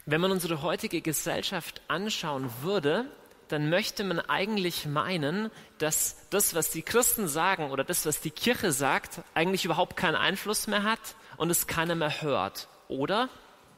Wenn man unsere heutige Gesellschaft anschauen würde, dann möchte man eigentlich meinen, dass das, was die Christen sagen oder das, was die Kirche sagt, eigentlich überhaupt keinen Einfluss mehr hat und es keiner mehr hört, oder?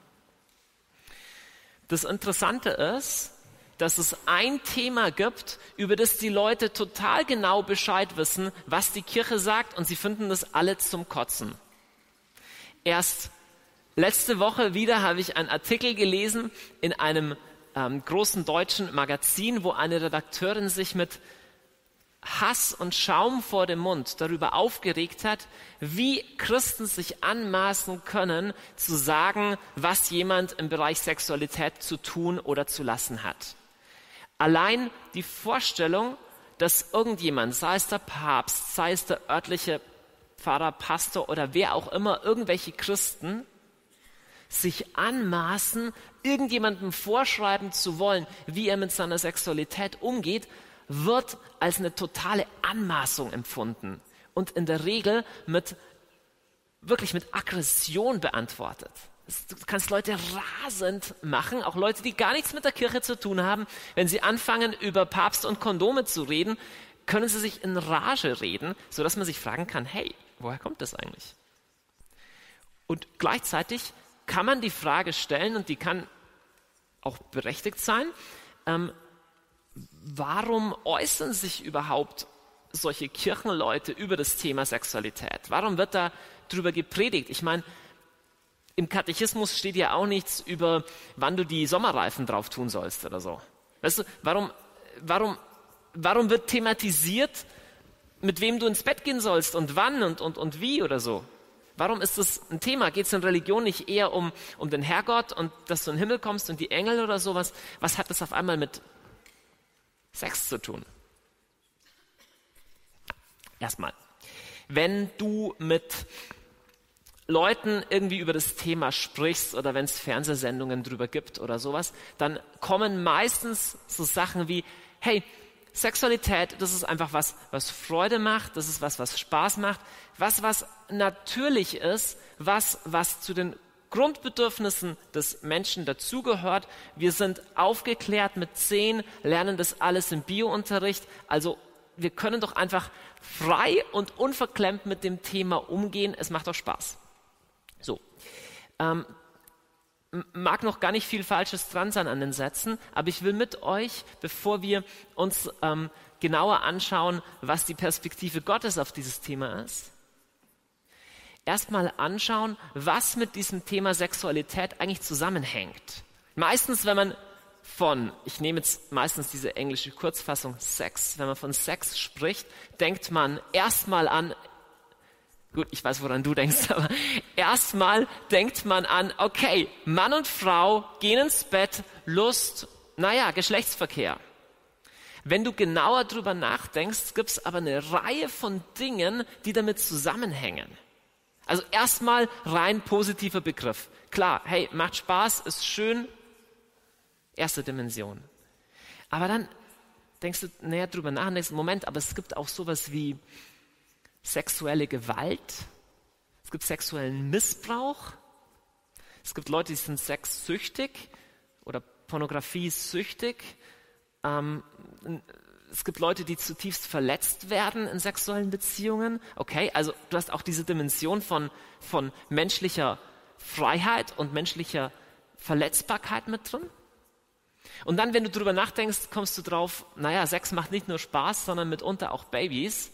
Das Interessante ist, dass es ein Thema gibt, über das die Leute total genau Bescheid wissen, was die Kirche sagt, und sie finden das alle zum Kotzen. Erst letzte Woche wieder habe ich einen Artikel gelesen in einem großen deutschen Magazin, wo eine Redakteurin sich mit Hass und Schaum vor dem Mund darüber aufgeregt hat, wie Christen sich anmaßen können, zu sagen, was jemand im Bereich Sexualität zu tun oder zu lassen hat. Allein die Vorstellung, dass irgendjemand, sei es der Papst, sei es der örtliche Pfarrer, Pastor oder wer auch immer, irgendwelche Christen, sich anmaßen, irgendjemandem vorschreiben zu wollen, wie er mit seiner Sexualität umgeht, wird als eine totale Anmaßung empfunden und in der Regel wirklich mit Aggression beantwortet. Du kannst Leute rasend machen, auch Leute, die gar nichts mit der Kirche zu tun haben. Wenn sie anfangen, über Papst und Kondome zu reden, können sie sich in Rage reden, sodass man sich fragen kann, hey, woher kommt das eigentlich? Und gleichzeitig kann man die Frage stellen, und die kann auch berechtigt sein, warum äußern sich überhaupt solche Kirchenleute über das Thema Sexualität? Warum wird da drüber gepredigt? Ich meine, im Katechismus steht ja auch nichts über, wann du die Sommerreifen drauf tun sollst oder so. Weißt du, warum wird thematisiert, mit wem du ins Bett gehen sollst und wann und wie oder so? Warum ist das ein Thema? Geht es in Religion nicht eher um den Herrgott und dass du in den Himmel kommst und die Engel oder sowas? Was hat das auf einmal mit Sex zu tun? Erstmal, wenn du mit Leuten irgendwie über das Thema sprichst oder wenn es Fernsehsendungen drüber gibt oder sowas, dann kommen meistens so Sachen wie, hey, Sexualität, das ist einfach was Freude macht, das ist was Spaß macht, was natürlich ist, was zu den Grundbedürfnissen des Menschen dazugehört. Wir sind aufgeklärt mit 10, lernen das alles im Biounterricht. Also wir können doch einfach frei und unverklemmt mit dem Thema umgehen. Es macht doch Spaß. So, mag noch gar nicht viel Falsches dran sein an den Sätzen, aber ich will mit euch, bevor wir uns genauer anschauen, was die Perspektive Gottes auf dieses Thema ist, erstmal anschauen, was mit diesem Thema Sexualität eigentlich zusammenhängt. Meistens, wenn man ich nehme jetzt meistens diese englische Kurzfassung Sex, wenn man von Sex spricht, denkt man erstmal an, gut, ich weiß, woran du denkst, aber erstmal denkt man an, okay, Mann und Frau gehen ins Bett, Lust, Geschlechtsverkehr. Wenn du genauer drüber nachdenkst, gibt es aber eine Reihe von Dingen, die damit zusammenhängen. Also erstmal rein positiver Begriff. Klar, hey, macht Spaß, ist schön, erste Dimension. Aber dann denkst du näher drüber nach, nächsten Moment, aber es gibt auch sowas wie sexuelle Gewalt, es gibt sexuellen Missbrauch, es gibt Leute, die sind sexsüchtig oder pornografiesüchtig, es gibt Leute, die zutiefst verletzt werden in sexuellen Beziehungen. Okay, also du hast auch diese Dimension von menschlicher Freiheit und menschlicher Verletzbarkeit mit drin. Und dann, wenn du drüber nachdenkst, kommst du drauf, Sex macht nicht nur Spaß, sondern mitunter auch Babys.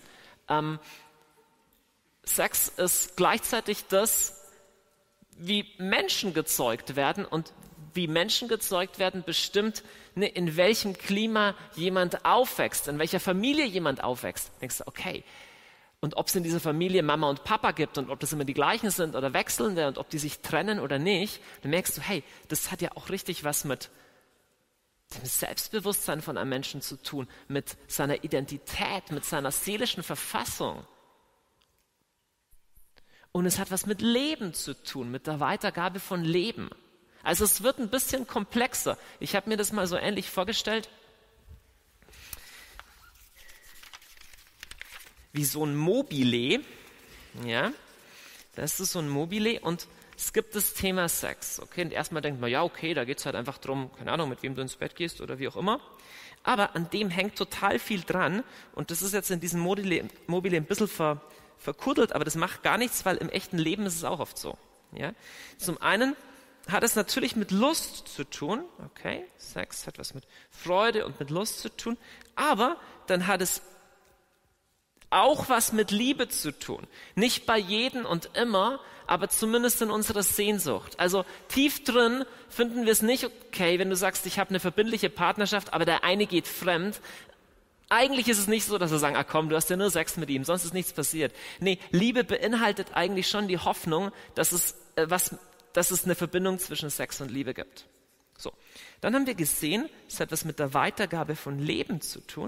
Sex ist gleichzeitig das, wie Menschen gezeugt werden, und wie Menschen gezeugt werden bestimmt, in welchem Klima jemand aufwächst, in welcher Familie jemand aufwächst. Denkst du, okay, und ob es in dieser Familie Mama und Papa gibt und ob das immer die gleichen sind oder wechselnde und ob die sich trennen oder nicht, dann merkst du, hey, das hat ja auch richtig was mit dem Selbstbewusstsein von einem Menschen zu tun, mit seiner Identität, mit seiner seelischen Verfassung. Und es hat was mit Leben zu tun, mit der Weitergabe von Leben. Also es wird ein bisschen komplexer. Ich habe mir das mal so ähnlich vorgestellt, wie so ein Mobile. Ja, das ist so ein Mobile, und es gibt das Thema Sex. Okay, und erstmal denkt man, ja, okay, da geht es halt einfach drum, keine Ahnung, mit wem du ins Bett gehst oder wie auch immer. Aber an dem hängt total viel dran. Und das ist jetzt in diesem Mobile ein bisschen verkuddelt, aber das macht gar nichts, weil im echten Leben ist es auch oft so. Ja? Zum einen hat es natürlich mit Lust zu tun. Okay, Sex hat was mit Freude und mit Lust zu tun. Aber dann hat es auch was mit Liebe zu tun. Nicht bei jedem und immer, aber zumindest in unserer Sehnsucht. Also tief drin finden wir es nicht okay, wenn du sagst, ich habe eine verbindliche Partnerschaft, aber der eine geht fremd. Eigentlich ist es nicht so, dass wir sagen, komm, du hast ja nur Sex mit ihm, sonst ist nichts passiert. Nee, Liebe beinhaltet eigentlich schon die Hoffnung, dass es eine Verbindung zwischen Sex und Liebe gibt. So, dann haben wir gesehen, es hat was mit der Weitergabe von Leben zu tun.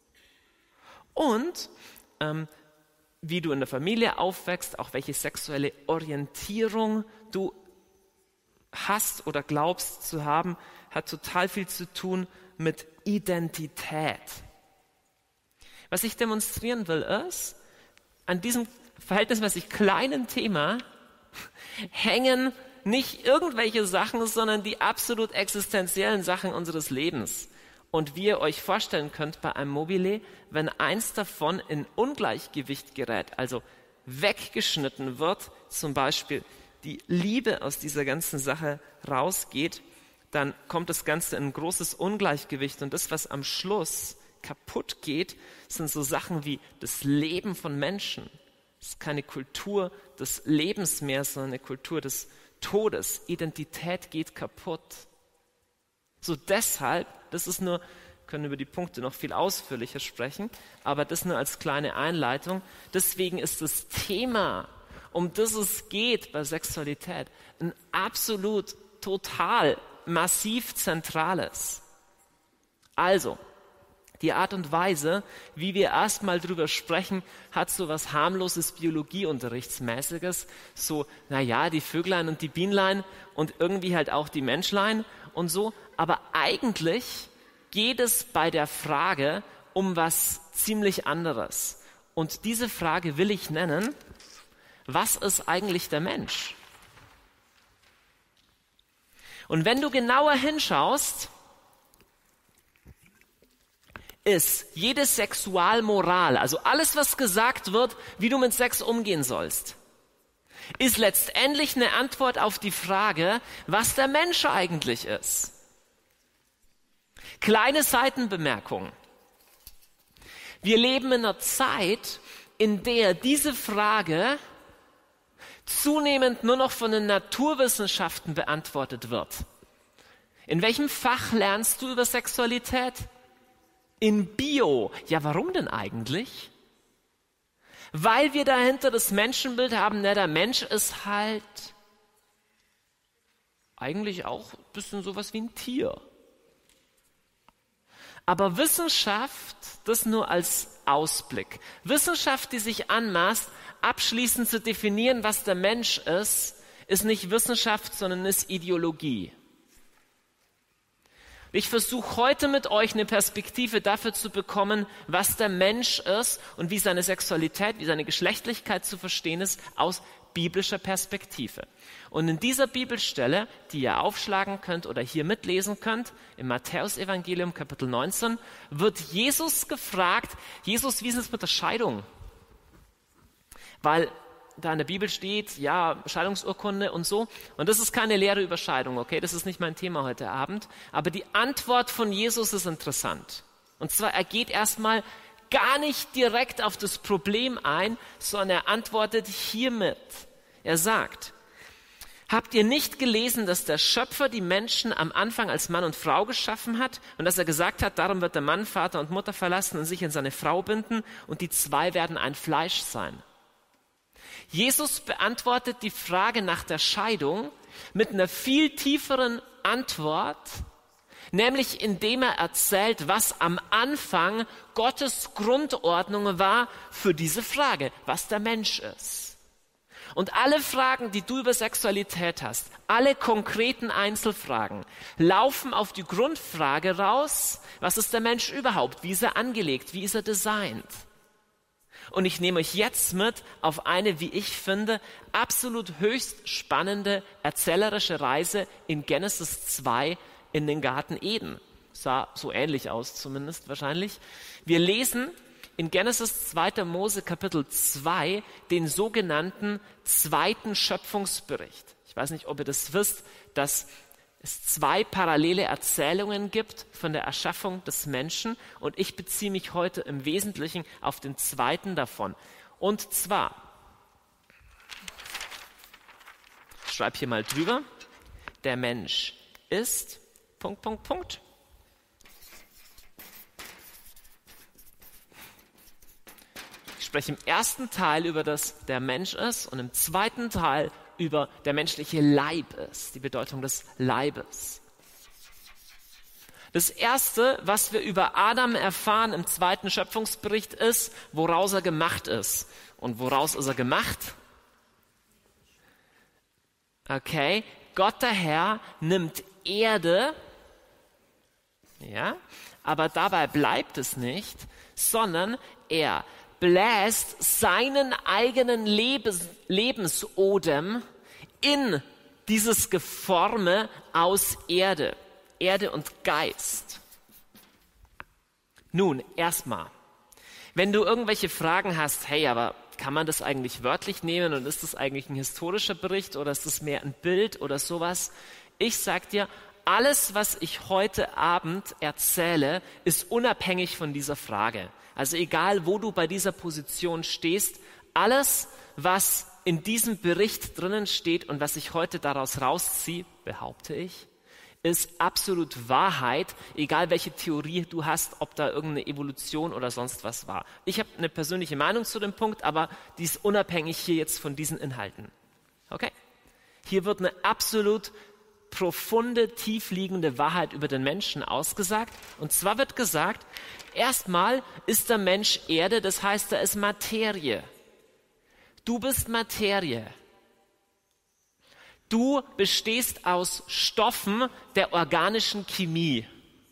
Und wie du in der Familie aufwächst, auch welche sexuelle Orientierung du hast oder glaubst zu haben, hat total viel zu tun mit Identität. Was ich demonstrieren will, ist, an diesem verhältnismäßig kleinen Thema hängen nicht irgendwelche Sachen, sondern die absolut existenziellen Sachen unseres Lebens. Und wie ihr euch vorstellen könnt bei einem Mobile, wenn eins davon in Ungleichgewicht gerät, also weggeschnitten wird, zum Beispiel die Liebe aus dieser ganzen Sache rausgeht, dann kommt das Ganze in ein großes Ungleichgewicht. Und das, was am Schluss kaputt geht, sind so Sachen wie das Leben von Menschen. Es ist keine Kultur des Lebens mehr, sondern eine Kultur des Todes. Identität geht kaputt. So deshalb, das ist nur, können über die Punkte noch viel ausführlicher sprechen, aber das nur als kleine Einleitung. Deswegen ist das Thema, um das es geht bei Sexualität, ein absolut, total, massiv zentrales. Also, die Art und Weise, wie wir erstmal drüber sprechen, hat so was harmloses Biologieunterrichtsmäßiges. So, die Vöglein und die Bienlein und irgendwie halt auch die Menschlein und so. Aber eigentlich geht es bei der Frage um was ziemlich anderes. Und diese Frage will ich nennen, was ist eigentlich der Mensch? Und wenn du genauer hinschaust, ist jede Sexualmoral, also alles, was gesagt wird, wie du mit Sex umgehen sollst, ist letztendlich eine Antwort auf die Frage, was der Mensch eigentlich ist. Kleine Seitenbemerkung. Wir leben in einer Zeit, in der diese Frage zunehmend nur noch von den Naturwissenschaften beantwortet wird. In welchem Fach lernst du über Sexualität? In Bio. Ja, warum denn eigentlich? Weil wir dahinter das Menschenbild haben, der Mensch ist halt eigentlich auch ein bisschen sowas wie ein Tier. Aber Wissenschaft, das nur als Ausblick. Wissenschaft, die sich anmaßt, abschließend zu definieren, was der Mensch ist nicht Wissenschaft, sondern ist Ideologie. Ich versuche heute mit euch eine Perspektive dafür zu bekommen, was der Mensch ist und wie seine Sexualität, wie seine Geschlechtlichkeit zu verstehen ist, aus biblischer Perspektive. Und in dieser Bibelstelle, die ihr aufschlagen könnt oder hier mitlesen könnt, im Matthäusevangelium Kapitel 19, wird Jesus gefragt, Jesus, wie ist es mit der Scheidung? Weil da in der Bibel steht, ja, Scheidungsurkunde und so. Und das ist keine Lehre über Scheidung, okay? Das ist nicht mein Thema heute Abend. Aber die Antwort von Jesus ist interessant. Und zwar, er geht erstmal gar nicht direkt auf das Problem ein, sondern er antwortet hiermit. Er sagt, habt ihr nicht gelesen, dass der Schöpfer die Menschen am Anfang als Mann und Frau geschaffen hat und dass er gesagt hat, darum wird der Mann Vater und Mutter verlassen und sich an seine Frau binden und die zwei werden ein Fleisch sein? Jesus beantwortet die Frage nach der Scheidung mit einer viel tieferen Antwort, nämlich indem er erzählt, was am Anfang Gottes Grundordnung war für diese Frage, was der Mensch ist. Und alle Fragen, die du über Sexualität hast, alle konkreten Einzelfragen, laufen auf die Grundfrage raus, was ist der Mensch überhaupt, wie ist er angelegt, wie ist er designt? Und ich nehme euch jetzt mit auf eine, wie ich finde, absolut höchst spannende erzählerische Reise in Genesis 2 in den Garten Eden. Sah so ähnlich aus zumindest wahrscheinlich. Wir lesen in Genesis 2. Mose Kapitel 2 den sogenannten zweiten Schöpfungsbericht. Ich weiß nicht, ob ihr das wisst, dass es 2 parallele Erzählungen gibt von der Erschaffung des Menschen und ich beziehe mich heute im Wesentlichen auf den zweiten davon. Und zwar, ich schreibe hier mal drüber, der Mensch ist, ... Ich spreche im ersten Teil über das der Mensch ist und im zweiten Teil über der menschliche Leib ist, die Bedeutung des Leibes. Das Erste, was wir über Adam erfahren im zweiten Schöpfungsbericht ist, woraus er gemacht ist. Und woraus ist er gemacht? Okay, Gott der Herr nimmt Erde, ja, aber dabei bleibt es nicht, sondern er bläst seinen eigenen Lebensodem in dieses Geforme aus Erde und Geist. Nun, erstmal, wenn du irgendwelche Fragen hast, hey, aber kann man das eigentlich wörtlich nehmen und ist das eigentlich ein historischer Bericht oder ist das mehr ein Bild oder sowas? Ich sag dir, alles, was ich heute Abend erzähle, ist unabhängig von dieser Frage. Also egal, wo du bei dieser Position stehst, alles, was in diesem Bericht drinnen steht und was ich heute daraus rausziehe, behaupte ich, ist absolut Wahrheit, egal welche Theorie du hast, ob da irgendeine Evolution oder sonst was war. Ich habe eine persönliche Meinung zu dem Punkt, aber die ist unabhängig hier jetzt von diesen Inhalten. Okay? Hier wird eine absolut profunde, tiefliegende Wahrheit über den Menschen ausgesagt. Und zwar wird gesagt, erstmal ist der Mensch Erde, das heißt, er ist Materie. Du bist Materie. Du bestehst aus Stoffen der organischen Chemie.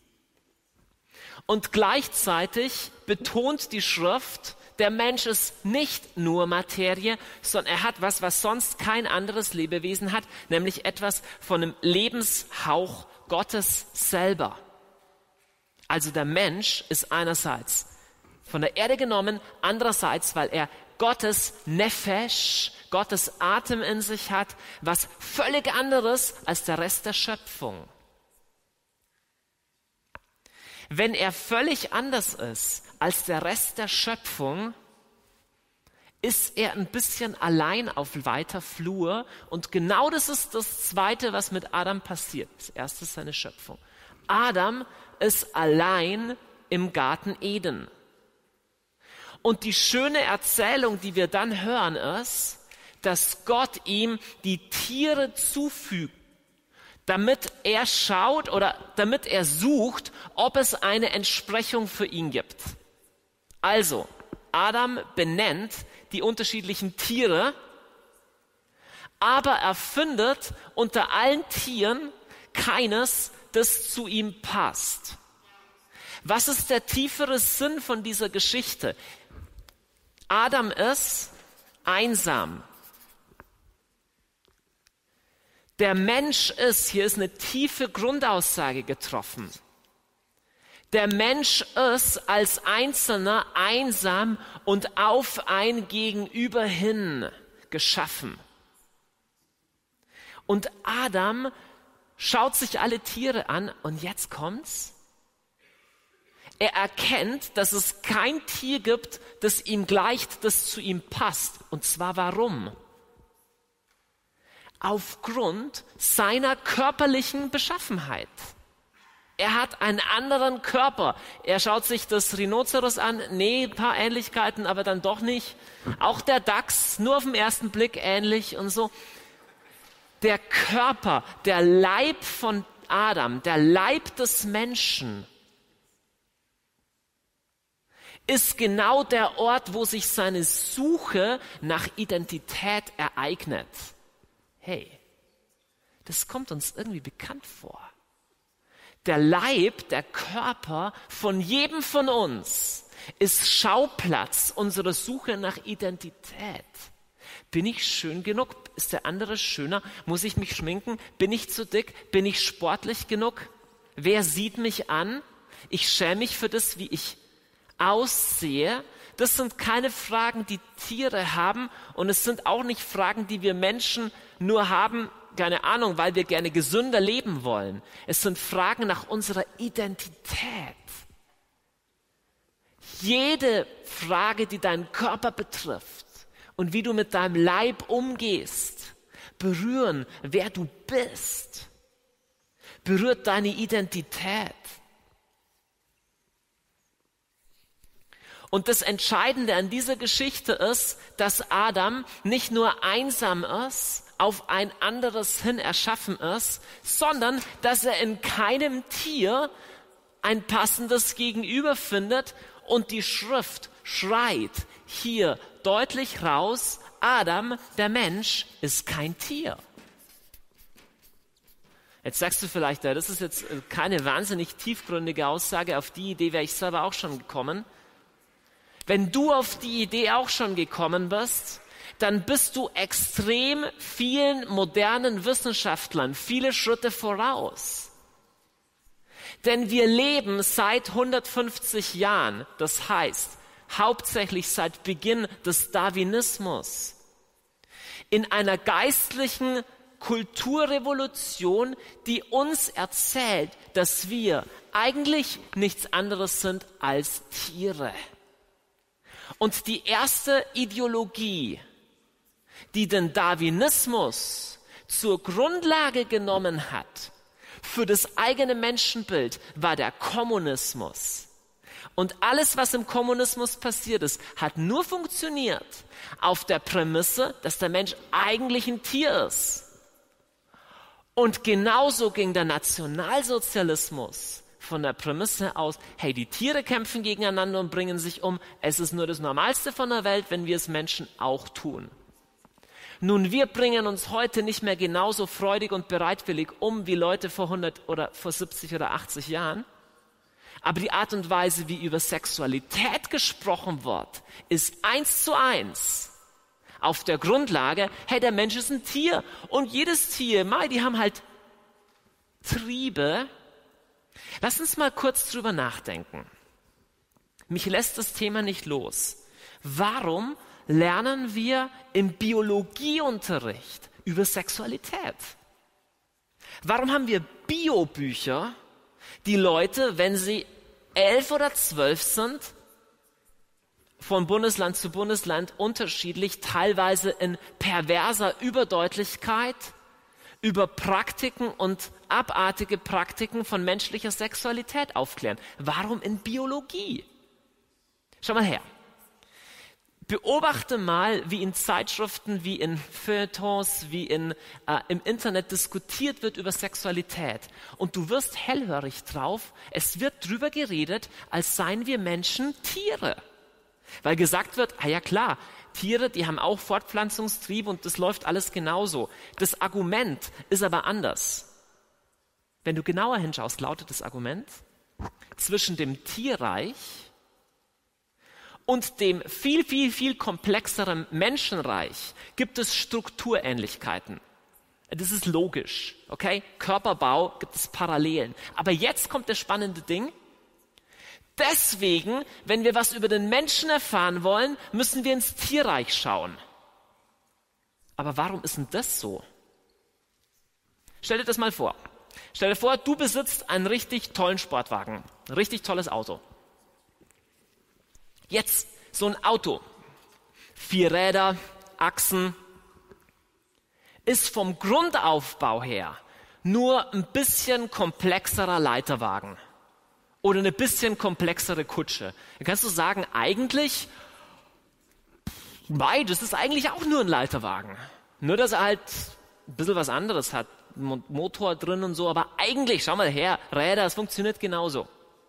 Und gleichzeitig betont die Schrift, der Mensch ist nicht nur Materie, sondern er hat was sonst kein anderes Lebewesen hat, nämlich etwas von einem Lebenshauch Gottes selber. Also der Mensch ist einerseits von der Erde genommen, andererseits, weil er Gottes Nefesh, Gottes Atem in sich hat, was völlig anderes als der Rest der Schöpfung. Wenn er völlig anders ist als der Rest der Schöpfung, ist er ein bisschen allein auf weiter Flur. Und genau das ist das Zweite, was mit Adam passiert. Das Erste ist seine Schöpfung. Adam ist allein im Garten Eden. Und die schöne Erzählung, die wir dann hören, ist, dass Gott ihm die Tiere zufügt, damit er schaut oder damit er sucht, ob es eine Entsprechung für ihn gibt. Also, Adam benennt die unterschiedlichen Tiere, aber er findet unter allen Tieren keines, das zu ihm passt. Was ist der tiefere Sinn von dieser Geschichte? Adam ist einsam. Der Mensch ist, hier ist eine tiefe Grundaussage getroffen. Der Mensch ist als Einzelner einsam und auf ein Gegenüber hin geschaffen. Und Adam schaut sich alle Tiere an und jetzt kommt's. Er erkennt, dass es kein Tier gibt, das ihm gleicht, das zu ihm passt. Und zwar warum? Aufgrund seiner körperlichen Beschaffenheit. Er hat einen anderen Körper. Er schaut sich das Rhinoceros an. Nee, ein paar Ähnlichkeiten, aber dann doch nicht. Auch der Dachs, nur auf den ersten Blick ähnlich und so. Der Körper, der Leib von Adam, der Leib des Menschen, ist genau der Ort, wo sich seine Suche nach Identität ereignet. Hey, das kommt uns irgendwie bekannt vor. Der Leib, der Körper von jedem von uns ist Schauplatz unserer Suche nach Identität. Bin ich schön genug? Ist der andere schöner? Muss ich mich schminken? Bin ich zu dick? Bin ich sportlich genug? Wer sieht mich an? Ich schäme mich für das, wie ich aussehe. Das sind keine Fragen, die Tiere haben, und es sind auch nicht Fragen, die wir Menschen nur haben, keine Ahnung, weil wir gerne gesünder leben wollen. Es sind Fragen nach unserer Identität. Jede Frage, die deinen Körper betrifft und wie du mit deinem Leib umgehst, berühren, wer du bist, berührt deine Identität. Und das Entscheidende an dieser Geschichte ist, dass Adam nicht nur einsam ist, auf ein anderes hin erschaffen ist, sondern dass er in keinem Tier ein passendes Gegenüber findet, und die Schrift schreit hier deutlich raus, Adam, der Mensch, ist kein Tier. Jetzt sagst du vielleicht, das ist jetzt keine wahnsinnig tiefgründige Aussage, auf die Idee wäre ich selber auch schon gekommen. Wenn du auf die Idee auch schon gekommen bist, dann bist du extrem vielen modernen Wissenschaftlern viele Schritte voraus. Denn wir leben seit 150 Jahren, das heißt hauptsächlich seit Beginn des Darwinismus, in einer geistlichen Kulturrevolution, die uns erzählt, dass wir eigentlich nichts anderes sind als Tiere. Und die erste Ideologie, die den Darwinismus zur Grundlage genommen hat für das eigene Menschenbild, war der Kommunismus. Und alles, was im Kommunismus passiert ist, hat nur funktioniert auf der Prämisse, dass der Mensch eigentlich ein Tier ist. Und genauso ging der Nationalsozialismus von der Prämisse aus, hey, die Tiere kämpfen gegeneinander und bringen sich um. Es ist nur das Normalste von der Welt, wenn wir es Menschen auch tun. Nun, wir bringen uns heute nicht mehr genauso freudig und bereitwillig um wie Leute vor 100 oder vor 70 oder 80 Jahren. Aber die Art und Weise, wie über Sexualität gesprochen wird, ist 1:1 auf der Grundlage, hey, der Mensch ist ein Tier. Und jedes Tier, die haben halt Triebe. Lass uns mal kurz drüber nachdenken. Mich lässt das Thema nicht los. Warum lernen wir im Biologieunterricht über Sexualität? Warum haben wir Biobücher, die Leute, wenn sie 11 oder 12 sind, von Bundesland zu Bundesland unterschiedlich, teilweise in perverser Überdeutlichkeit, über Praktiken und abartige Praktiken von menschlicher Sexualität aufklären? Warum in Biologie? Schau mal her. Beobachte mal, wie in Zeitschriften, wie in Feuilletons, wie im Internet diskutiert wird über Sexualität. Und du wirst hellhörig drauf, es wird drüber geredet, als seien wir Menschen Tiere. Weil gesagt wird, ja klar, Tiere, die haben auch Fortpflanzungstrieb und das läuft alles genauso. Das Argument ist aber anders. Wenn du genauer hinschaust, lautet das Argument, zwischen dem Tierreich und dem viel, viel, viel komplexeren Menschenreich gibt es Strukturähnlichkeiten. Das ist logisch, okay? Körperbau gibt es Parallelen. Aber jetzt kommt das spannende Ding. Deswegen, wenn wir was über den Menschen erfahren wollen, müssen wir ins Tierreich schauen. Aber warum ist denn das so? Stell dir das mal vor. Stell dir vor, du besitzt einen richtig tollen Sportwagen, ein richtig tolles Auto. Jetzt so ein Auto, 4 Räder, Achsen, ist vom Grundaufbau her nur ein bisschen komplexerer Leiterwagen oder eine bisschen komplexere Kutsche. Dann kannst du sagen, eigentlich, das ist eigentlich auch nur ein Leiterwagen. Nur, dass er halt ein bisschen was anderes hat, Motor drin und so, aber eigentlich, schau mal her, Räder, es funktioniert genauso.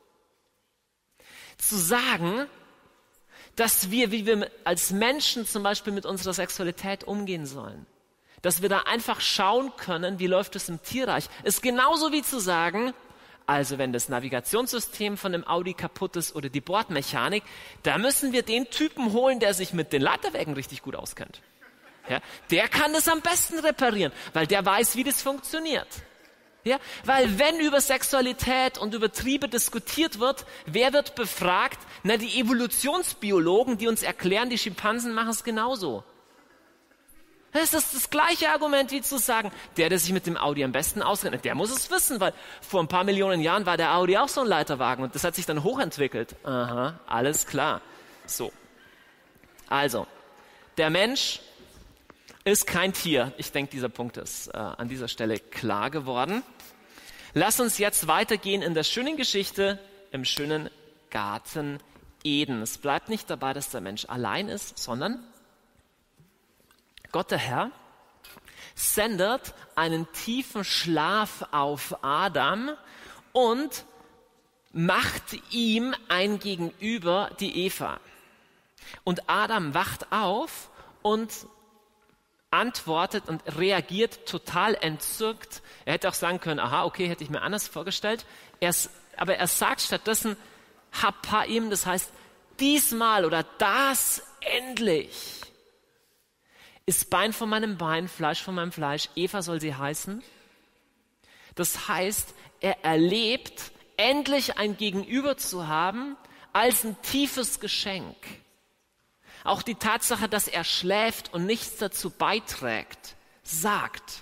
Zu sagen, dass wir, wie wir als Menschen zum Beispiel mit unserer Sexualität umgehen sollen, dass wir da einfach schauen können, wie läuft es im Tierreich, ist genauso wie zu sagen, Also wenn das Navigationssystem von dem Audi kaputt ist oder die Bordmechanik, da müssen wir den Typen holen, der sich mit den Leiterwägen richtig gut auskennt. Ja, der kann das am besten reparieren, weil der weiß, wie das funktioniert. Ja, weil wenn über Sexualität und über Triebe diskutiert wird, wer wird befragt? Na, die Evolutionsbiologen, die uns erklären, die Schimpansen machen es genauso. Das ist das gleiche Argument, wie zu sagen, der sich mit dem Audi am besten auskennt, der muss es wissen, weil vor ein paar Millionen Jahren war der Audi auch so ein Leiterwagen und das hat sich dann hochentwickelt. Aha, alles klar. So. Also, der Mensch ist kein Tier. Ich denke, dieser Punkt ist an dieser Stelle klar geworden. Lass uns jetzt weitergehen in der schönen Geschichte im schönen Garten Eden. Es bleibt nicht dabei, dass der Mensch allein ist, sondern Gott der Herr sendet einen tiefen Schlaf auf Adam und macht ihm ein Gegenüber, die Eva. Und Adam wacht auf und antwortet und reagiert total entzückt. Er hätte auch sagen können, aha, okay, hätte ich mir anders vorgestellt. Aber er sagt stattdessen Hapaim, das heißt, diesmal oder das endlich ist Bein von meinem Bein, Fleisch von meinem Fleisch, Eva soll sie heißen. Das heißt, er erlebt, endlich ein Gegenüber zu haben, als ein tiefes Geschenk. Auch die Tatsache, dass er schläft und nichts dazu beiträgt, sagt,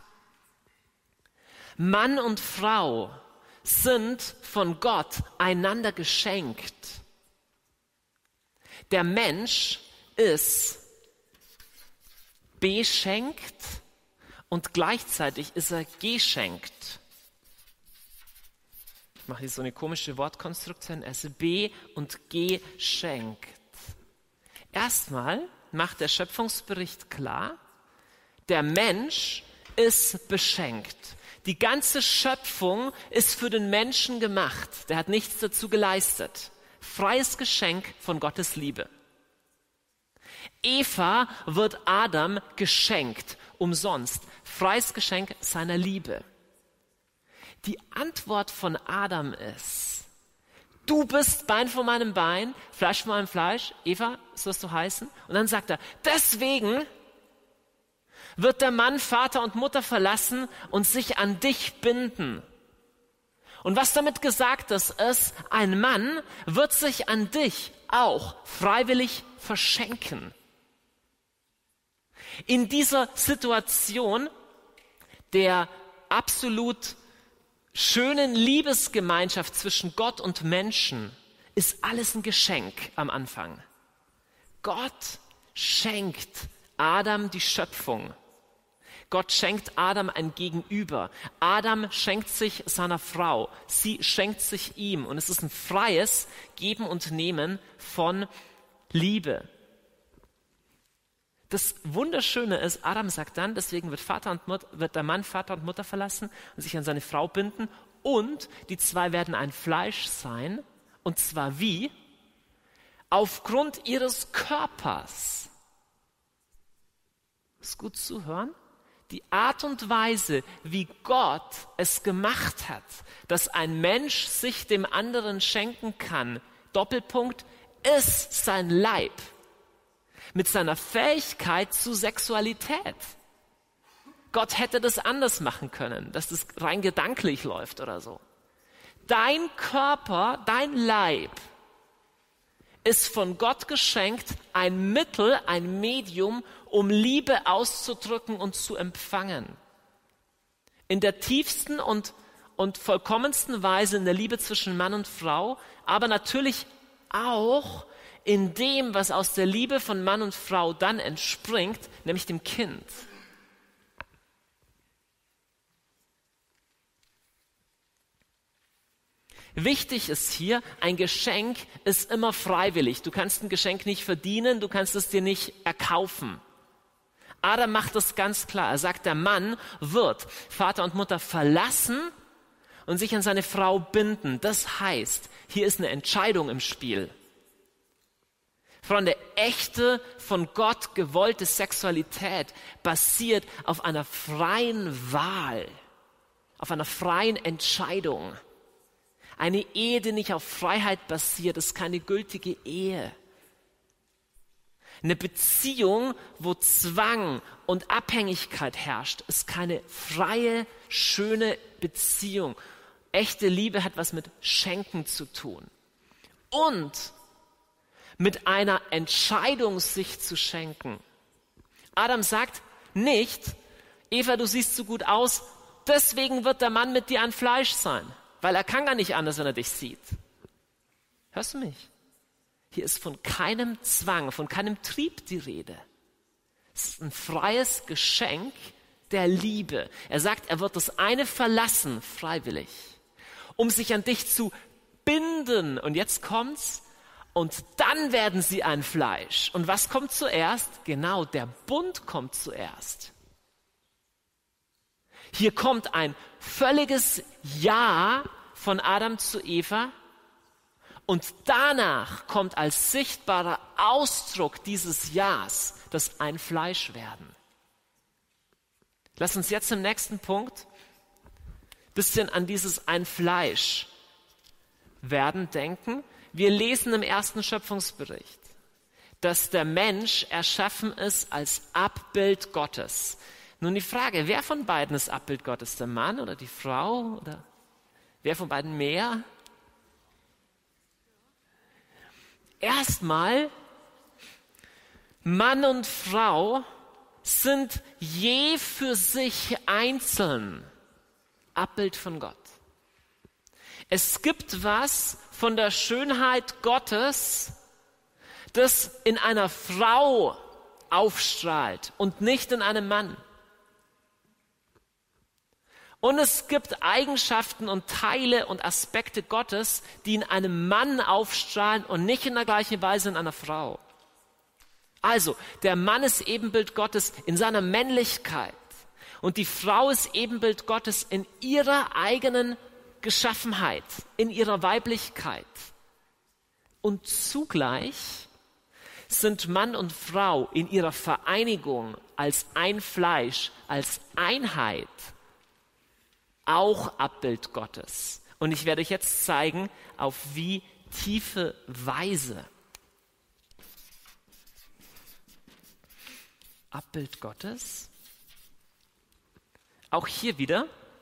Mann und Frau sind von Gott einander geschenkt. Der Mensch ist beschenkt und gleichzeitig ist er geschenkt. Ich mache hier so eine komische Wortkonstruktion, er ist be- und geschenkt. Erstmal macht der Schöpfungsbericht klar, der Mensch ist beschenkt. Die ganze Schöpfung ist für den Menschen gemacht. Der hat nichts dazu geleistet. Freies Geschenk von Gottes Liebe. Eva wird Adam geschenkt, umsonst. Freies Geschenk seiner Liebe. Die Antwort von Adam ist, du bist Bein von meinem Bein, Fleisch von meinem Fleisch, Eva, so wirst du heißen. Und dann sagt er, deswegen wird der Mann Vater und Mutter verlassen und sich an dich binden. Und was damit gesagt ist, ein Mann wird sich an dich auch freiwillig verschenken. In dieser Situation der absolut schönen Liebesgemeinschaft zwischen Gott und Menschen ist alles ein Geschenk am Anfang. Gott schenkt Adam die Schöpfung. Gott schenkt Adam ein Gegenüber. Adam schenkt sich seiner Frau. Sie schenkt sich ihm. Und es ist ein freies Geben und Nehmen von Liebe. Das Wunderschöne ist, Adam sagt dann, deswegen wird der Mann Vater und Mutter verlassen und sich an seine Frau binden und die zwei werden ein Fleisch sein. Und zwar wie? Aufgrund ihres Körpers. Ist gut zuhören? Die Art und Weise, wie Gott es gemacht hat, dass ein Mensch sich dem anderen schenken kann, Doppelpunkt, ist sein Leib. Mit seiner Fähigkeit zu Sexualität. Gott hätte das anders machen können, dass das rein gedanklich läuft oder so. Dein Körper, dein Leib ist von Gott geschenkt, ein Mittel, ein Medium, um Liebe auszudrücken und zu empfangen. In der tiefsten und vollkommensten Weise in der Liebe zwischen Mann und Frau, aber natürlich auch in dem, was aus der Liebe von Mann und Frau dann entspringt, nämlich dem Kind. Wichtig ist hier, ein Geschenk ist immer freiwillig. Du kannst ein Geschenk nicht verdienen, du kannst es dir nicht erkaufen. Adam macht das ganz klar. Er sagt, der Mann wird Vater und Mutter verlassen und sich an seine Frau binden. Das heißt, hier ist eine Entscheidung im Spiel. Freunde, echte, von Gott gewollte Sexualität basiert auf einer freien Wahl, auf einer freien Entscheidung. Eine Ehe, die nicht auf Freiheit basiert, ist keine gültige Ehe. Eine Beziehung, wo Zwang und Abhängigkeit herrscht, ist keine freie, schöne Beziehung. Echte Liebe hat was mit Schenken zu tun. Und mit einer Entscheidung, sich zu schenken. Adam sagt nicht, Eva, du siehst so gut aus, deswegen wird der Mann mit dir ein Fleisch sein, weil er kann gar nicht anders, wenn er dich sieht. Hörst du mich? Hier ist von keinem Zwang, von keinem Trieb die Rede. Es ist ein freies Geschenk der Liebe. Er sagt, er wird das eine verlassen, freiwillig, um sich an dich zu binden. Und jetzt kommt's. Und dann werden sie ein Fleisch. Und was kommt zuerst? Genau, der Bund kommt zuerst. Hier kommt ein völliges Ja von Adam zu Eva. Und danach kommt als sichtbarer Ausdruck dieses Ja's das ein Fleisch werden. Lass uns jetzt im nächsten Punkt ein bisschen an dieses ein Fleisch werden denken. Wir lesen im ersten Schöpfungsbericht, dass der Mensch erschaffen ist als Abbild Gottes. Nun die Frage, wer von beiden ist Abbild Gottes? Der Mann oder die Frau? Oder wer von beiden mehr? Erstmal, Mann und Frau sind je für sich einzeln Abbild von Gott. Es gibt was von der Schönheit Gottes, das in einer Frau aufstrahlt und nicht in einem Mann. Und es gibt Eigenschaften und Teile und Aspekte Gottes, die in einem Mann aufstrahlen und nicht in der gleichen Weise in einer Frau. Also, der Mann ist Ebenbild Gottes in seiner Männlichkeit und die Frau ist Ebenbild Gottes in ihrer eigenen Geschaffenheit, in ihrer Weiblichkeit. Und zugleich sind Mann und Frau in ihrer Vereinigung als ein Fleisch, als Einheit auch Abbild Gottes. Und ich werde euch jetzt zeigen, auf wie tiefe Weise. Abbild Gottes. Auch hier wieder.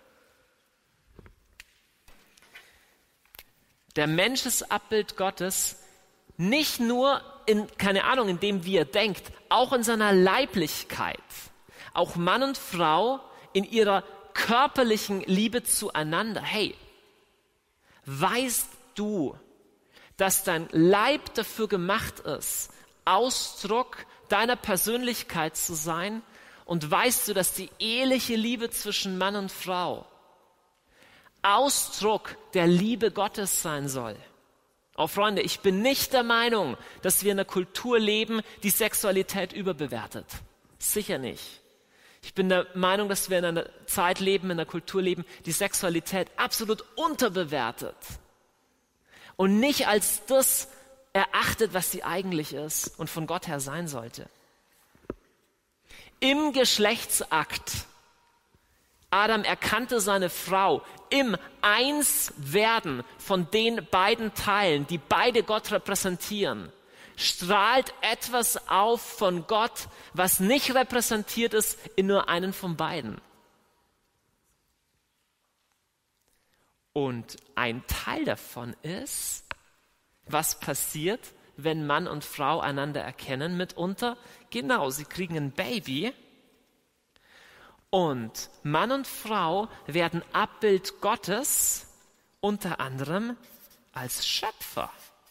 Der Mensch ist Abbild Gottes, nicht nur in dem, wie er denkt, auch in seiner Leiblichkeit. Auch Mann und Frau in ihrer körperlichen Liebe zueinander. Hey, weißt du, dass dein Leib dafür gemacht ist, Ausdruck deiner Persönlichkeit zu sein? Und weißt du, dass die eheliche Liebe zwischen Mann und Frau Ausdruck der Liebe Gottes sein soll? Oh Freunde, ich bin nicht der Meinung, dass wir in einer Kultur leben, die Sexualität überbewertet. Sicher nicht. Ich bin der Meinung, dass wir in einer Zeit leben, in einer Kultur leben, die Sexualität absolut unterbewertet und nicht als das erachtet, was sie eigentlich ist und von Gott her sein sollte. Im Geschlechtsakt, Adam erkannte seine Frau im Einswerden von den beiden Teilen, die beide Gott repräsentieren, strahlt etwas auf von Gott, was nicht repräsentiert ist in nur einen von beiden. Und ein Teil davon ist, was passiert, wenn Mann und Frau einander erkennen mitunter. Genau, sie kriegen ein Baby und Mann und Frau werden Abbild Gottes, unter anderem als Schöpfer.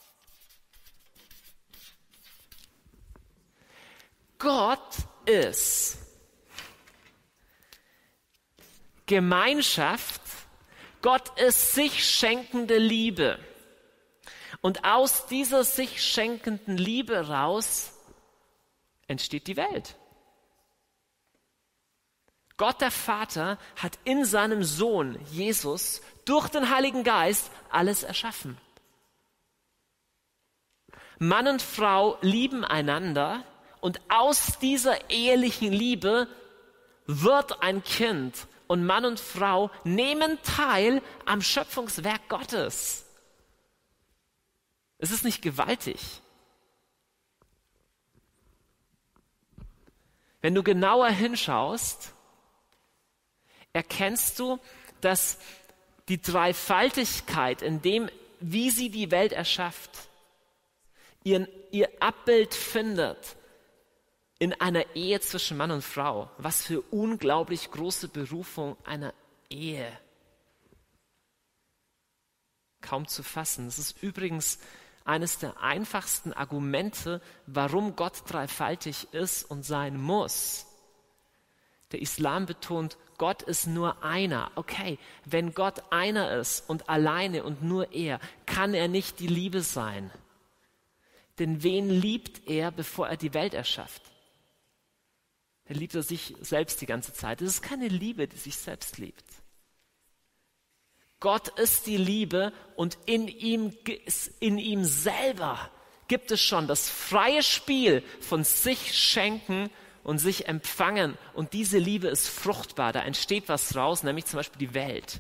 Gott ist Gemeinschaft, Gott ist sich schenkende Liebe. Und aus dieser sich schenkenden Liebe raus entsteht die Welt. Gott der Vater hat in seinem Sohn Jesus durch den Heiligen Geist alles erschaffen. Mann und Frau lieben einander und aus dieser ehelichen Liebe wird ein Kind, und Mann und Frau nehmen teil am Schöpfungswerk Gottes. Es ist nicht gewaltig. Wenn du genauer hinschaust, erkennst du, dass die Dreifaltigkeit in dem, wie sie die Welt erschafft, ihr Abbild findet in einer Ehe zwischen Mann und Frau. Was für unglaublich große Berufung einer Ehe. Kaum zu fassen. Das ist übrigens eines der einfachsten Argumente, warum Gott dreifaltig ist und sein muss. Der Islam betont, Gott ist nur einer. Okay, wenn Gott einer ist und alleine und nur er, kann er nicht die Liebe sein. Denn wen liebt er, bevor er die Welt erschafft? Er liebt sich selbst die ganze Zeit. Es ist keine Liebe, die sich selbst liebt. Gott ist die Liebe und in ihm selber gibt es schon das freie Spiel von sich schenken und sich empfangen. Und diese Liebe ist fruchtbar, da entsteht was raus, nämlich zum Beispiel die Welt.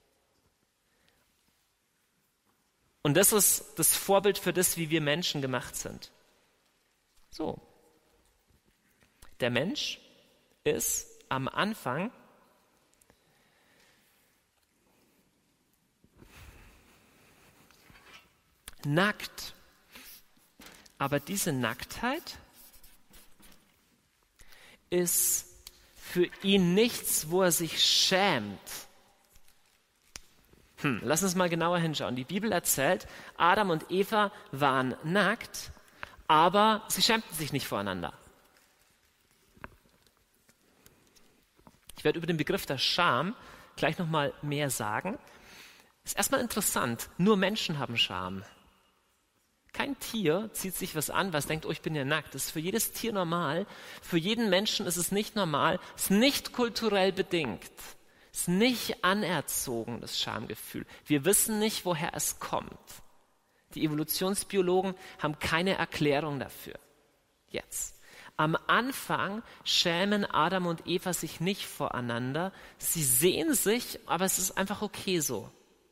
Und das ist das Vorbild für das, wie wir Menschen gemacht sind. So. Der Mensch ist am Anfang nackt. Aber diese Nacktheit ist für ihn nichts, wo er sich schämt. Lass uns mal genauer hinschauen. Die Bibel erzählt, Adam und Eva waren nackt, aber sie schämten sich nicht voreinander. Ich werde über den Begriff der Scham gleich noch mal mehr sagen. Ist erstmal interessant, nur Menschen haben Scham. Kein Tier zieht sich was an, was denkt, oh, ich bin ja nackt. Das ist für jedes Tier normal. Für jeden Menschen ist es nicht normal. Es ist nicht kulturell bedingt. Es ist nicht anerzogen, das Schamgefühl. Wir wissen nicht, woher es kommt. Die Evolutionsbiologen haben keine Erklärung dafür. Jetzt. Am Anfang schämen Adam und Eva sich nicht voreinander. Sie sehen sich, aber es ist einfach okay so.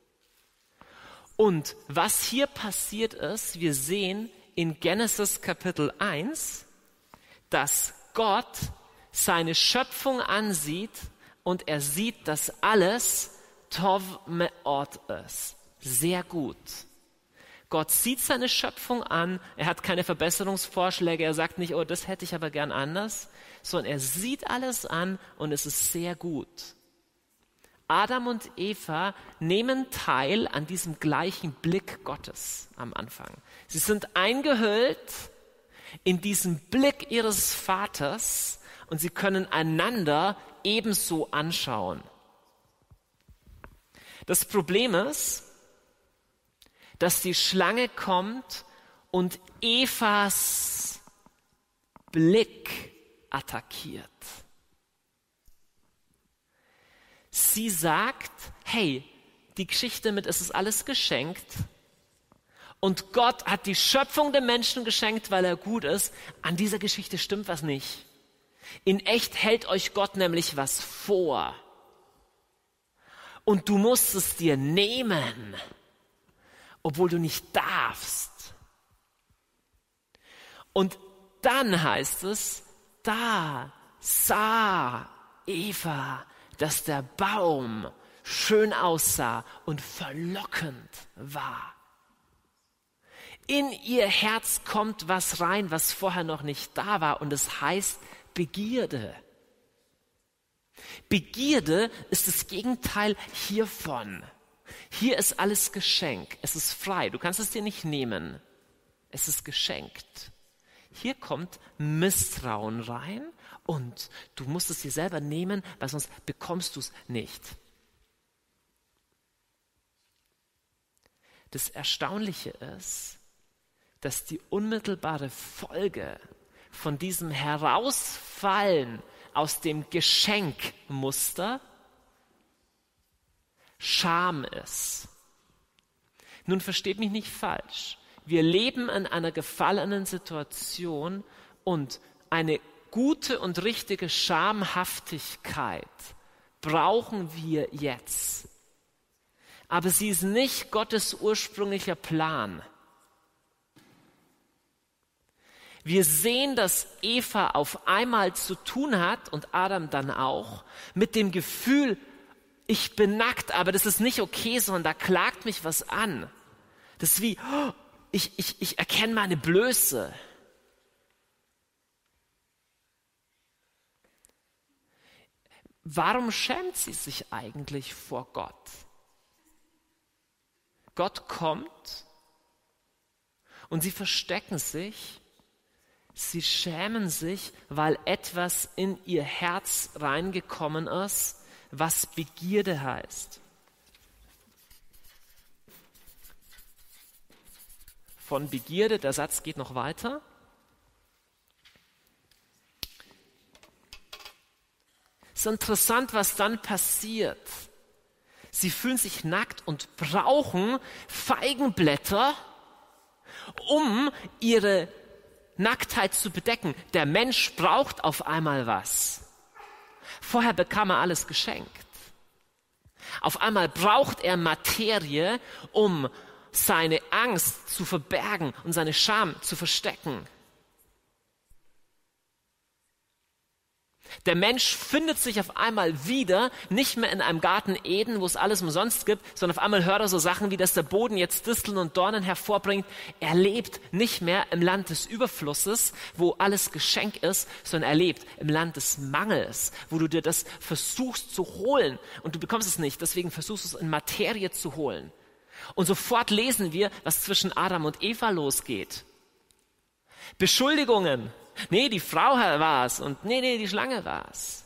Und was hier passiert ist, wir sehen in Genesis Kapitel 1, dass Gott seine Schöpfung ansieht und er sieht, dass alles Tov Me'od ist. Sehr gut. Gott sieht seine Schöpfung an, er hat keine Verbesserungsvorschläge, er sagt nicht, oh, das hätte ich aber gern anders, sondern er sieht alles an und es ist sehr gut. Adam und Eva nehmen teil an diesem gleichen Blick Gottes am Anfang. Sie sind eingehüllt in diesen Blick ihres Vaters und sie können einander ebenso anschauen. Das Problem ist, dass die Schlange kommt und Evas Blick attackiert. Sie sagt, hey, die Geschichte mit, es ist alles geschenkt und Gott hat die Schöpfung dem Menschen geschenkt, weil er gut ist. An dieser Geschichte stimmt was nicht. In echt hält euch Gott nämlich was vor. Und du musst es dir nehmen, obwohl du nicht darfst. Und dann heißt es, da sah Eva, dass der Baum schön aussah und verlockend war. In ihr Herz kommt was rein, was vorher noch nicht da war, und es heißt Begierde. Begierde ist das Gegenteil hiervon. Hier ist alles Geschenk. Es ist frei. Du kannst es dir nicht nehmen. Es ist geschenkt. Hier kommt Misstrauen rein und du musst es dir selber nehmen, weil sonst bekommst du es nicht. Das Erstaunliche ist, dass die unmittelbare Folge von diesem Herausfallen aus dem Geschenkmuster Scham ist. Nun versteht mich nicht falsch. Wir leben in einer gefallenen Situation und eine gute und richtige Schamhaftigkeit brauchen wir jetzt. Aber sie ist nicht Gottes ursprünglicher Plan. Wir sehen, dass Eva auf einmal zu tun hat, und Adam dann auch, mit dem Gefühl, ich bin nackt, aber das ist nicht okay, sondern da klagt mich was an. Das ist wie, ich erkenne meine Blöße. Warum schämt sie sich eigentlich vor Gott? Gott kommt und sie verstecken sich. Sie schämen sich, weil etwas in ihr Herz reingekommen ist, was Begierde heißt. Von Begierde, der Satz geht noch weiter. Es ist interessant, was dann passiert. Sie fühlen sich nackt und brauchen Feigenblätter, um ihre Nacktheit zu bedecken. Der Mensch braucht auf einmal was. Vorher bekam er alles geschenkt. Auf einmal braucht er Materie, um seine Angst zu verbergen und seine Scham zu verstecken. Der Mensch findet sich auf einmal wieder, nicht mehr in einem Garten Eden, wo es alles umsonst gibt, sondern auf einmal hört er so Sachen wie, dass der Boden jetzt Disteln und Dornen hervorbringt. Er lebt nicht mehr im Land des Überflusses, wo alles Geschenk ist, sondern er lebt im Land des Mangels, wo du dir das versuchst zu holen und du bekommst es nicht, deswegen versuchst du es in Materie zu holen. Und sofort lesen wir, was zwischen Adam und Eva losgeht. Beschuldigungen. Nee, die Frau war es und nee, die Schlange war es.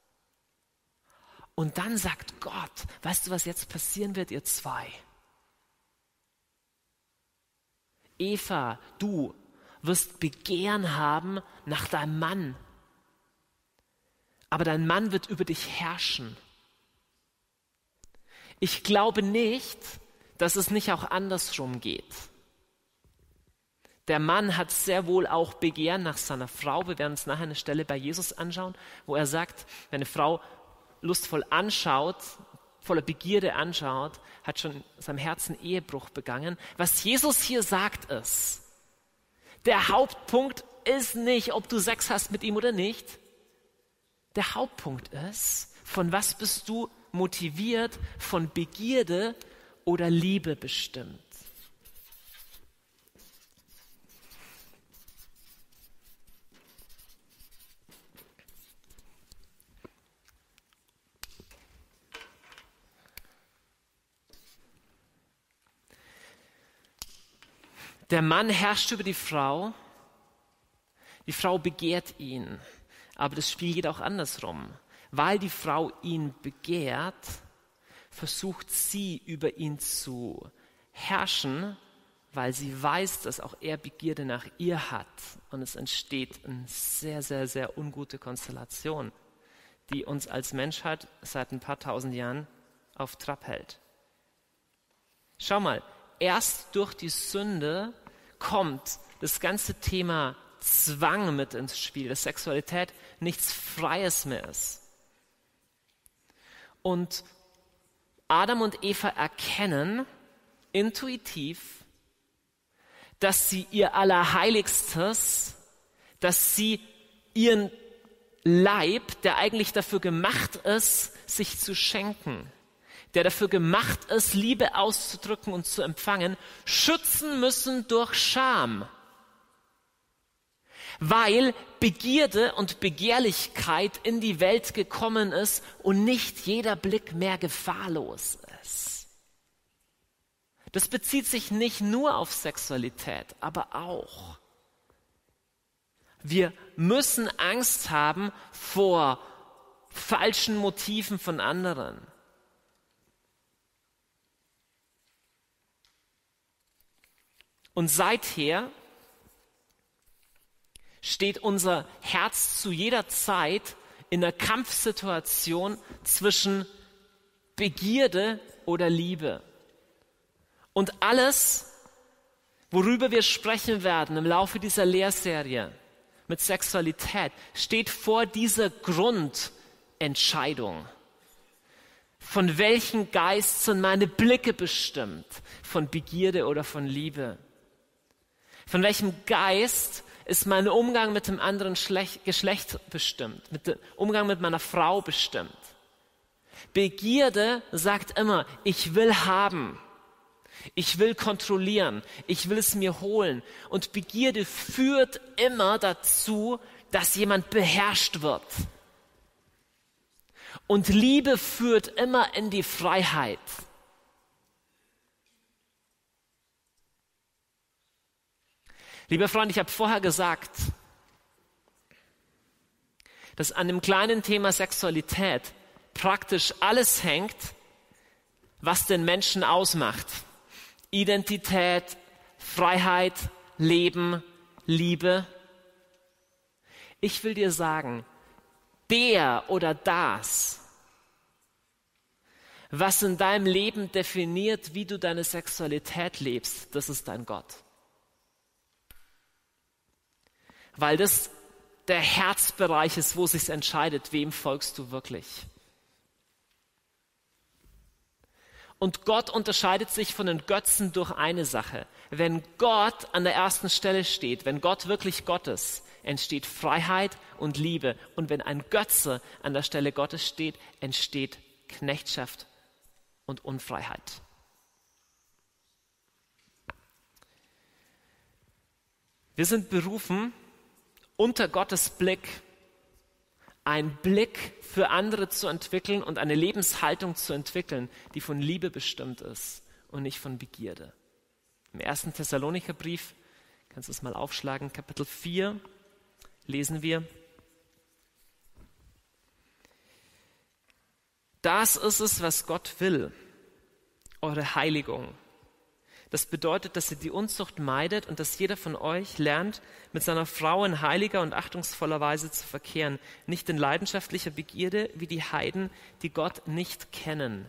Und dann sagt Gott, weißt du, was jetzt passieren wird, ihr zwei? Eva, du wirst Begehren haben nach deinem Mann. Aber dein Mann wird über dich herrschen. Ich glaube nicht, dass es nicht auch andersrum geht. Der Mann hat sehr wohl auch Begehren nach seiner Frau. Wir werden uns nachher eine Stelle bei Jesus anschauen, wo er sagt, wenn eine Frau lustvoll anschaut, voller Begierde anschaut, hat schon in seinem Herzen Ehebruch begangen. Was Jesus hier sagt ist, der Hauptpunkt ist nicht, ob du Sex hast mit ihm oder nicht. Der Hauptpunkt ist, von was bist du motiviert, von Begierde oder Liebe bestimmt. Der Mann herrscht über die Frau begehrt ihn, aber das Spiel geht auch andersrum. Weil die Frau ihn begehrt, versucht sie über ihn zu herrschen, weil sie weiß, dass auch er Begierde nach ihr hat. Und es entsteht eine sehr, sehr, sehr ungute Konstellation, die uns als Menschheit seit ein paar tausend Jahren auf Trab hält. Schau mal, erst durch die Sünde kommt das ganze Thema Zwang mit ins Spiel, dass Sexualität nichts Freies mehr ist. Und Adam und Eva erkennen intuitiv, dass sie ihr Allerheiligstes, dass sie ihren Leib, der eigentlich dafür gemacht ist, sich zu schenken, der dafür gemacht ist, Liebe auszudrücken und zu empfangen, schützen müssen durch Scham. Weil Begierde und Begehrlichkeit in die Welt gekommen ist und nicht jeder Blick mehr gefahrlos ist. Das bezieht sich nicht nur auf Sexualität, aber auch. Wir müssen Angst haben vor falschen Motiven von anderen. Und seither steht unser Herz zu jeder Zeit in einer Kampfsituation zwischen Begierde oder Liebe. Und alles, worüber wir sprechen werden im Laufe dieser Lehrserie mit Sexualität, steht vor dieser Grundentscheidung. Von welchem Geist sind meine Blicke bestimmt? Von Begierde oder von Liebe? Von welchem Geist ist mein Umgang mit dem anderen Geschlecht bestimmt? Mit dem Umgang mit meiner Frau bestimmt? Begierde sagt immer, ich will haben. Ich will kontrollieren. Ich will es mir holen. Und Begierde führt immer dazu, dass jemand beherrscht wird. Und Liebe führt immer in die Freiheit. Lieber Freund, ich habe vorher gesagt, dass an dem kleinen Thema Sexualität praktisch alles hängt, was den Menschen ausmacht. Identität, Freiheit, Leben, Liebe. Ich will dir sagen, der oder das, was in deinem Leben definiert, wie du deine Sexualität lebst, das ist dein Gott. Weil das der Herzbereich ist, wo es sich entscheidet, wem folgst du wirklich. Und Gott unterscheidet sich von den Götzen durch eine Sache. Wenn Gott an der ersten Stelle steht, wenn Gott wirklich Gott ist, entsteht Freiheit und Liebe. Und wenn ein Götze an der Stelle Gottes steht, entsteht Knechtschaft und Unfreiheit. Wir sind berufen, unter Gottes Blick einen Blick für andere zu entwickeln und eine Lebenshaltung zu entwickeln, die von Liebe bestimmt ist und nicht von Begierde. Im 1. Thessalonicherbrief, kannst du es mal aufschlagen, Kapitel 4, lesen wir: Das ist es, was Gott will, eure Heiligung. Das bedeutet, dass ihr die Unzucht meidet und dass jeder von euch lernt, mit seiner Frau in heiliger und achtungsvoller Weise zu verkehren, nicht in leidenschaftlicher Begierde wie die Heiden, die Gott nicht kennen.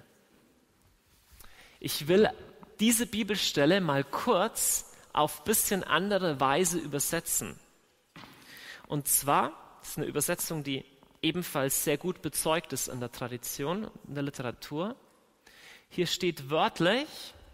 Ich will diese Bibelstelle mal kurz auf ein bisschen andere Weise übersetzen. Und zwar, das ist eine Übersetzung, die ebenfalls sehr gut bezeugt ist in der Tradition, in der Literatur. Hier steht wörtlich: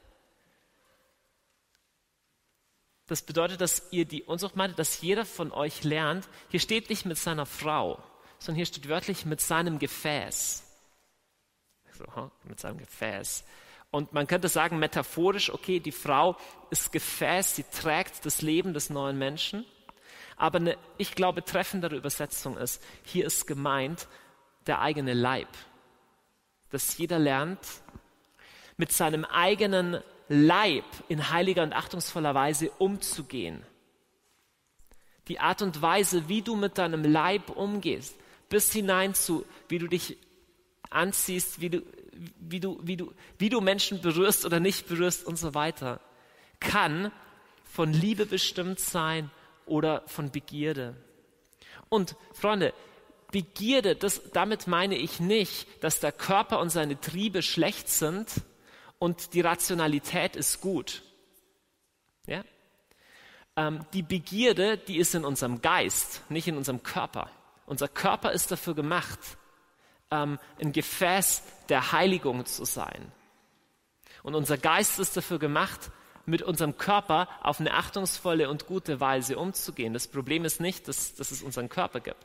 Das bedeutet, dass ihr die Unzucht meidet, dass jeder von euch lernt. Hier steht nicht mit seiner Frau, sondern hier steht wörtlich mit seinem Gefäß. So, mit seinem Gefäß. Und man könnte sagen, metaphorisch, okay, die Frau ist Gefäß, sie trägt das Leben des neuen Menschen. Aber eine, ich glaube, treffendere Übersetzung ist, hier ist gemeint der eigene Leib. Dass jeder lernt, mit seinem eigenen Leib in heiliger und achtungsvoller Weise umzugehen. Die Art und Weise, wie du mit deinem Leib umgehst, bis hinein zu, wie du dich anziehst, wie du Menschen berührst oder nicht berührst und so weiter, kann von Liebe bestimmt sein oder von Begierde. Und Freunde, Begierde, damit meine ich nicht, dass der Körper und seine Triebe schlecht sind und die Rationalität ist gut. Ja? Die Begierde, die ist in unserem Geist, nicht in unserem Körper. Unser Körper ist dafür gemacht, ein Gefäß der Heiligung zu sein. Und unser Geist ist dafür gemacht, mit unserem Körper auf eine achtungsvolle und gute Weise umzugehen. Das Problem ist nicht, dass es unseren Körper gibt.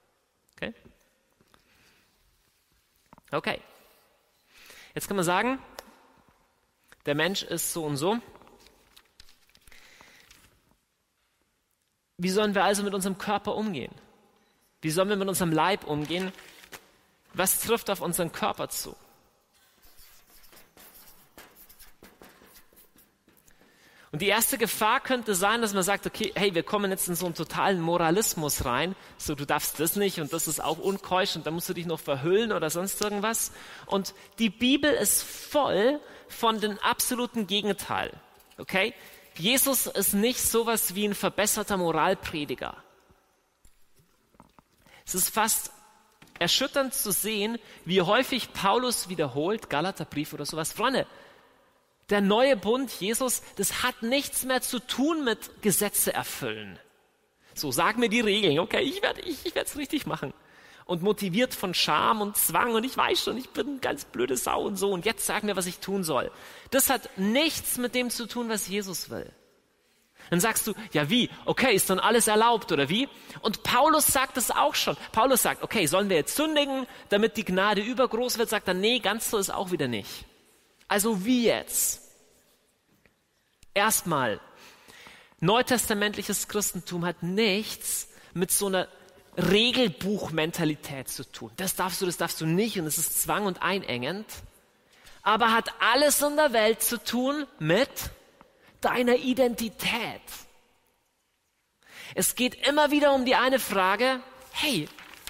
Okay. Jetzt kann man sagen, der Mensch ist so und so. Wie sollen wir also mit unserem Körper umgehen? Wie sollen wir mit unserem Leib umgehen? Was trifft auf unseren Körper zu? Und die erste Gefahr könnte sein, dass man sagt, okay, hey, wir kommen jetzt in so einen totalen Moralismus rein. So, du darfst das nicht und das ist auch unkeusch und da musst du dich noch verhüllen oder sonst irgendwas. Und die Bibel ist voll von dem absoluten Gegenteil. Okay? Jesus ist nicht sowas wie ein verbesserter Moralprediger. Es ist fast erschütternd zu sehen, wie häufig Paulus wiederholt, Galaterbrief oder sowas. Freunde, der neue Bund, Jesus, das hat nichts mehr zu tun mit Gesetze erfüllen. So, sag mir die Regeln, okay, ich werde es richtig machen. und motiviert von Scham und Zwang und ich weiß schon, ich bin eine ganz blöde Sau und so und jetzt sag mir, was ich tun soll. Das hat nichts mit dem zu tun, was Jesus will. Dann sagst du, ja wie? Okay, ist dann alles erlaubt oder wie? Und Paulus sagt es auch schon. Paulus sagt, okay, sollen wir jetzt sündigen, damit die Gnade übergroß wird? Sagt er, nee, ganz so ist auch wieder nicht. Also wie jetzt? Erstmal, neutestamentliches Christentum hat nichts mit so einer Regelbuchmentalität zu tun. Das darfst du nicht und es ist Zwang und einengend. Aber hat alles in der Welt zu tun mit deiner Identität. Es geht immer wieder um die eine Frage, hey,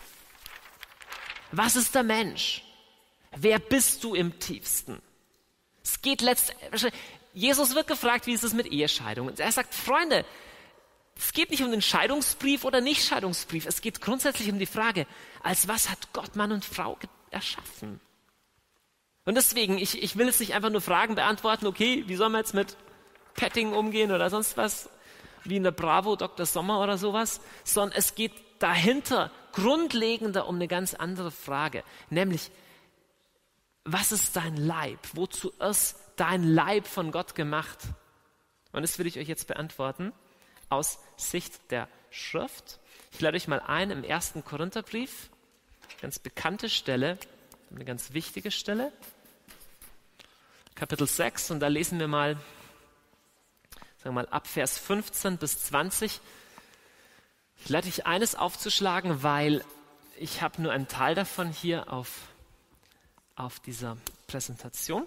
was ist der Mensch? Wer bist du im tiefsten? Es geht Jesus wird gefragt, wie ist es mit Ehescheidung? Und er sagt, Freunde, es geht nicht um den Scheidungsbrief oder Nicht-Scheidungsbrief. Es geht grundsätzlich um die Frage, als was hat Gott Mann und Frau erschaffen? Und deswegen, ich will jetzt nicht einfach nur Fragen beantworten, okay, wie soll man jetzt mit Petting umgehen oder sonst was, wie in der Bravo, Dr. Sommer oder sowas, sondern es geht dahinter grundlegender um eine ganz andere Frage, nämlich, was ist dein Leib? Wozu ist dein Leib von Gott gemacht? Und das will ich euch jetzt beantworten aus Sicht der Schrift. Ich lade euch mal ein im 1. Korintherbrief, ganz bekannte Stelle, eine ganz wichtige Stelle, Kapitel 6, und da lesen wir mal, sagen wir mal ab Vers 15 bis 20. Ich lade dich eines aufzuschlagen, weil ich habe nur einen Teil davon hier auf dieser Präsentation.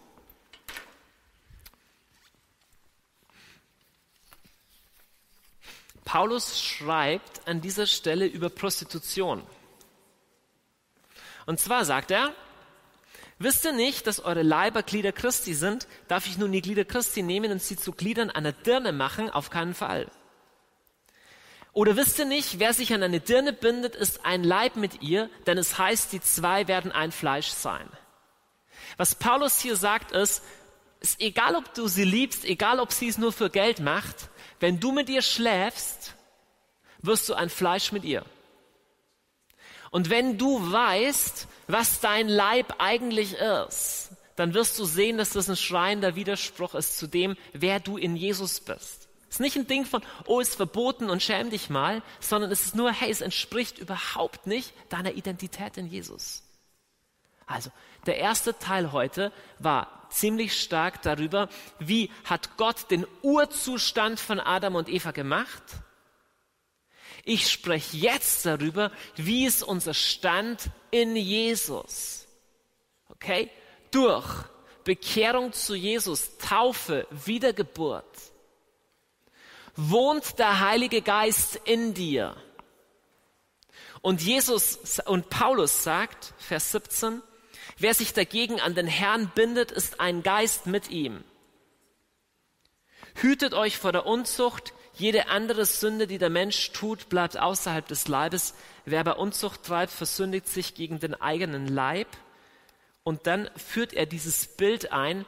Paulus schreibt an dieser Stelle über Prostitution. Und zwar sagt er, wisst ihr nicht, dass eure Leiber Glieder Christi sind? Darf ich nun die Glieder Christi nehmen und sie zu Gliedern einer Dirne machen? Auf keinen Fall. Oder wisst ihr nicht, wer sich an eine Dirne bindet, ist ein Leib mit ihr, denn es heißt, die zwei werden ein Fleisch sein. Was Paulus hier sagt ist egal, ob du sie liebst, egal, ob sie es nur für Geld macht, wenn du mit ihr schläfst, wirst du ein Fleisch mit ihr. Und wenn du weißt, was dein Leib eigentlich ist, dann wirst du sehen, dass das ein schreiender Widerspruch ist zu dem, wer du in Jesus bist. Es ist nicht ein Ding von, oh, ist verboten und schäm dich mal, sondern es ist nur, hey, es entspricht überhaupt nicht deiner Identität in Jesus. Also, der erste Teil heute war ziemlich stark darüber, wie hat Gott den Urzustand von Adam und Eva gemacht. Ich spreche jetzt darüber, wie ist unser Stand in Jesus. Okay? Durch Bekehrung zu Jesus, Taufe, Wiedergeburt, wohnt der Heilige Geist in dir. Und Paulus sagt, Vers 17, wer sich dagegen an den Herrn bindet, ist ein Geist mit ihm. Hütet euch vor der Unzucht. Jede andere Sünde, die der Mensch tut, bleibt außerhalb des Leibes. Wer aber Unzucht treibt, versündigt sich gegen den eigenen Leib. Und dann führt er dieses Bild ein.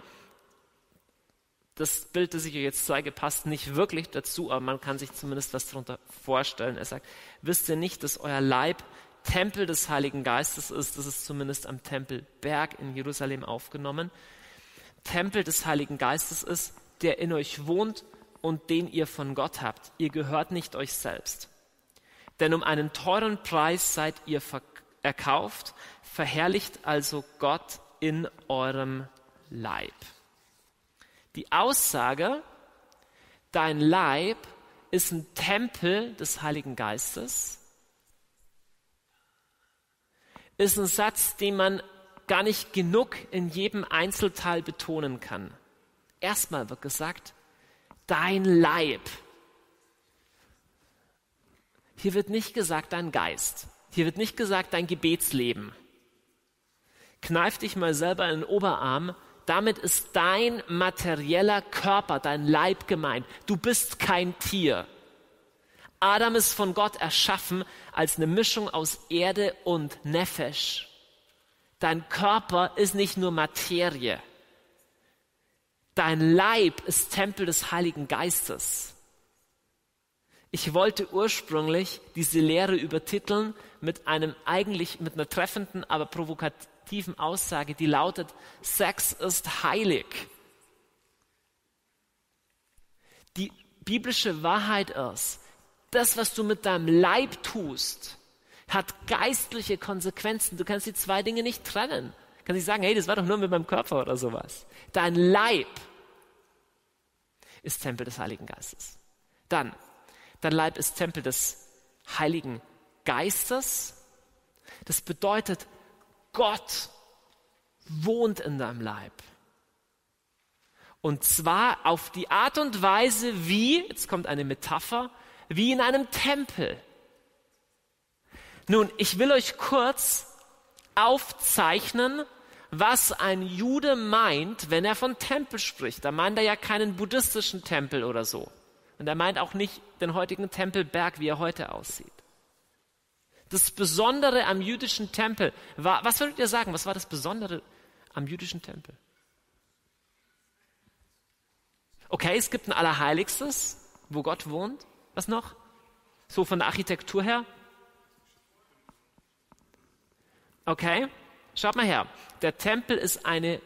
Das Bild, das ich euch jetzt zeige, passt nicht wirklich dazu, aber man kann sich zumindest was darunter vorstellen. Er sagt, wisst ihr nicht, dass euer Leib Tempel des Heiligen Geistes ist? Das ist zumindest am Tempelberg in Jerusalem aufgenommen. Tempel des Heiligen Geistes ist, der in euch wohnt und den ihr von Gott habt. Ihr gehört nicht euch selbst. Denn um einen teuren Preis seid ihr erkauft, verherrlicht also Gott in eurem Leib. Die Aussage, dein Leib ist ein Tempel des Heiligen Geistes, ist ein Satz, den man gar nicht genug in jedem Einzelteil betonen kann. Erstmal wird gesagt, dein Leib. Hier wird nicht gesagt, dein Geist. Hier wird nicht gesagt, dein Gebetsleben. Kneif dich mal selber in den Oberarm. Damit ist dein materieller Körper, dein Leib gemeint. Du bist kein Tier. Adam ist von Gott erschaffen als eine Mischung aus Erde und Nefesh. Dein Körper ist nicht nur Materie. Dein Leib ist Tempel des Heiligen Geistes. Ich wollte ursprünglich diese Lehre übertiteln, mit einer treffenden, aber provokativen Aussage, die lautet: Sex ist heilig. Die biblische Wahrheit ist, das, was du mit deinem Leib tust, hat geistliche Konsequenzen. Du kannst die zwei Dinge nicht trennen. Du kannst nicht sagen, hey, das war doch nur mit meinem Körper oder sowas. Dein Leib ist Tempel des Heiligen Geistes. Dann, dein Leib ist Tempel des Heiligen Geistes. Das bedeutet, Gott wohnt in deinem Leib. Und zwar auf die Art und Weise wie, jetzt kommt eine Metapher, wie in einem Tempel. Nun, ich will euch kurz aufzeichnen, was ein Jude meint, wenn er von Tempel spricht. Da meint er ja keinen buddhistischen Tempel oder so. Und er meint auch nicht den heutigen Tempelberg, wie er heute aussieht. Das Besondere am jüdischen Tempel war, was würdet ihr sagen, was war das Besondere am jüdischen Tempel? Okay, es gibt ein Allerheiligstes, wo Gott wohnt. Was noch? So von der Architektur her? Okay, schaut mal her. Der Tempel ist eine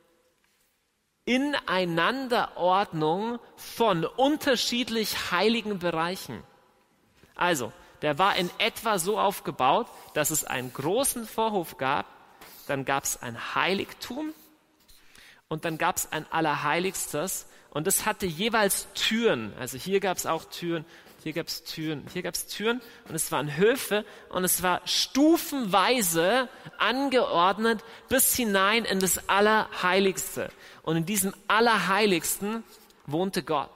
Ineinanderordnung von unterschiedlich heiligen Bereichen. Also, der war in etwa so aufgebaut, dass es einen großen Vorhof gab, dann gab es ein Heiligtum und dann gab es ein Allerheiligstes und es hatte jeweils Türen. Also hier gab es auch Türen, hier gab es Türen, hier gab es Türen und es waren Höfe und es war stufenweise angeordnet bis hinein in das Allerheiligste. Und in diesem Allerheiligsten wohnte Gott.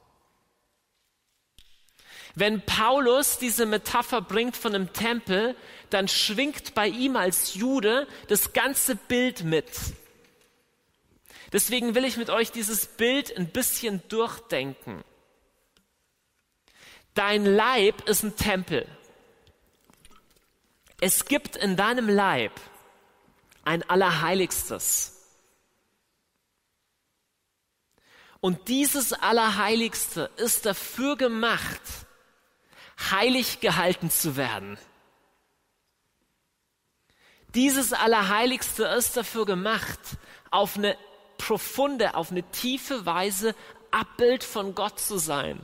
Wenn Paulus diese Metapher bringt von einem Tempel, dann schwingt bei ihm als Jude das ganze Bild mit. Deswegen will ich mit euch dieses Bild ein bisschen durchdenken. Dein Leib ist ein Tempel. Es gibt in deinem Leib ein Allerheiligstes. Und dieses Allerheiligste ist dafür gemacht, heilig gehalten zu werden. Dieses Allerheiligste ist dafür gemacht, auf eine profunde, auf eine tiefe Weise Abbild von Gott zu sein.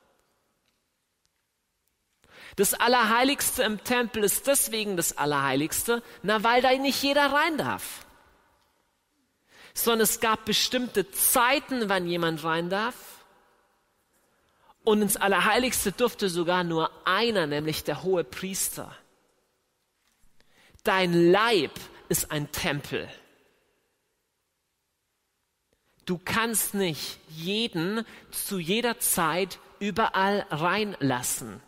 Das Allerheiligste im Tempel ist deswegen das Allerheiligste, weil da nicht jeder rein darf. Sondern es gab bestimmte Zeiten, wann jemand rein darf. Und ins Allerheiligste durfte sogar nur einer, nämlich der hohe Priester. Dein Leib ist ein Tempel. Du kannst nicht jeden zu jeder Zeit überall reinlassen,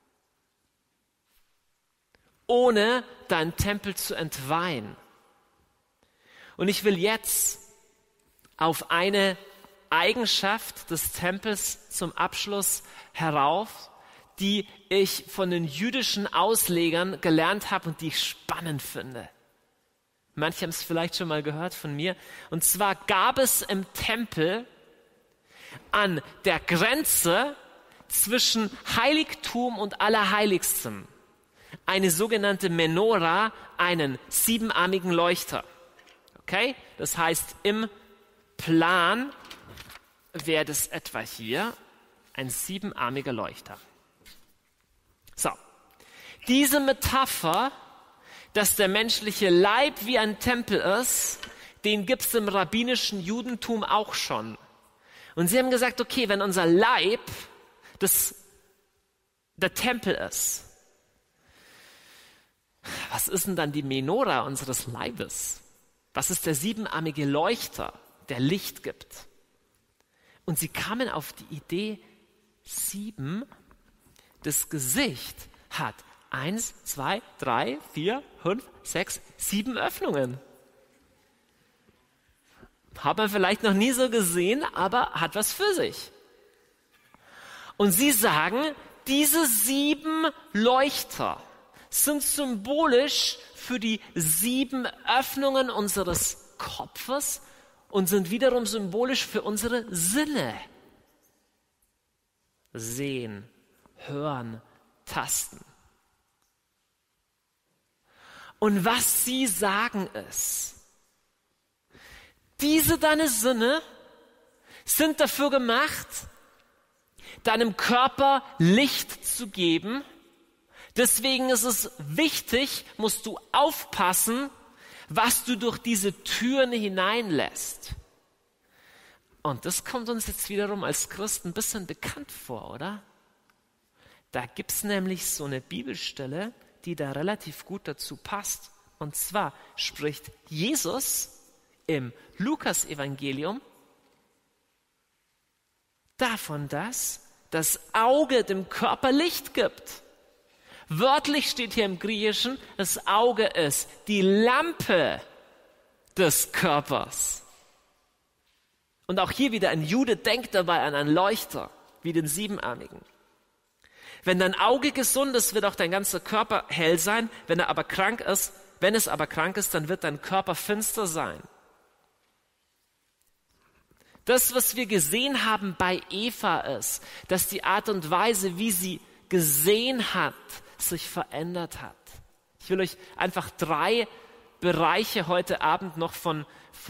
ohne deinen Tempel zu entweihen. Und ich will jetzt auf eine Eigenschaft des Tempels zum Abschluss herauf, die ich von den jüdischen Auslegern gelernt habe und die ich spannend finde. Manche haben es vielleicht schon mal gehört von mir. Und zwar gab es im Tempel an der Grenze zwischen Heiligtum und Allerheiligstem eine sogenannte Menora, einen siebenarmigen Leuchter. Okay? Das heißt, im Plan wäre das etwa hier ein siebenarmiger Leuchter. So. Diese Metapher, dass der menschliche Leib wie ein Tempel ist, den gibt es im rabbinischen Judentum auch schon. Und sie haben gesagt, okay, wenn unser Leib der Tempel ist, was ist denn dann die Menora unseres Leibes? Was ist der siebenarmige Leuchter, der Licht gibt? Und sie kamen auf die Idee, 7, das Gesicht hat 1, 2, 3, 4, 5, 6, 7 Öffnungen. Hat man vielleicht noch nie so gesehen, aber hat was für sich. Und sie sagen, diese 7 Leuchter sind symbolisch für die 7 Öffnungen unseres Kopfes und sind wiederum symbolisch für unsere Sinne. Sehen, hören, tasten. Und was sie sagen ist, diese deine Sinne sind dafür gemacht, deinem Körper Licht zu geben. Deswegen ist es wichtig, musst du aufpassen, was du durch diese Türen hineinlässt. Und das kommt uns jetzt wiederum als Christen ein bisschen bekannt vor, oder? Da gibt es nämlich so eine Bibelstelle, die da relativ gut dazu passt. Und zwar spricht Jesus im Lukas-Evangelium davon, dass das Auge dem Körper Licht gibt. Wörtlich steht hier im Griechischen, das Auge ist die Lampe des Körpers. Und auch hier wieder ein Jude denkt dabei an einen Leuchter, wie den Siebenarmigen. Wenn dein Auge gesund ist, wird auch dein ganzer Körper hell sein. Wenn es aber krank ist, dann wird dein Körper finster sein. Das, was wir gesehen haben bei Eva ist, dass die Art und Weise, wie sie gesehen hat, sich verändert hat. Ich will euch einfach 3 Bereiche heute Abend noch von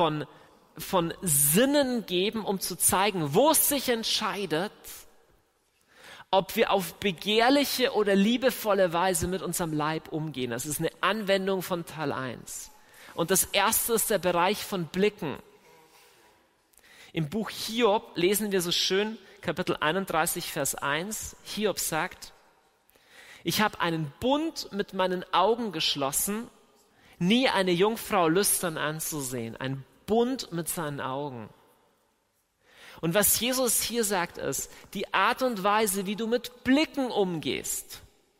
Sinnen geben, um zu zeigen, wo es sich entscheidet, ob wir auf begehrliche oder liebevolle Weise mit unserem Leib umgehen. Das ist eine Anwendung von Teil 1. Und das erste ist der Bereich von Blicken. Im Buch Hiob lesen wir so schön, Kapitel 31, Vers 1. Hiob sagt, ich habe einen Bund mit meinen Augen geschlossen, nie eine Jungfrau lüstern anzusehen. Ein Bund mit seinen Augen. Und was Jesus hier sagt ist, die Art und Weise, wie du mit Blicken umgehst,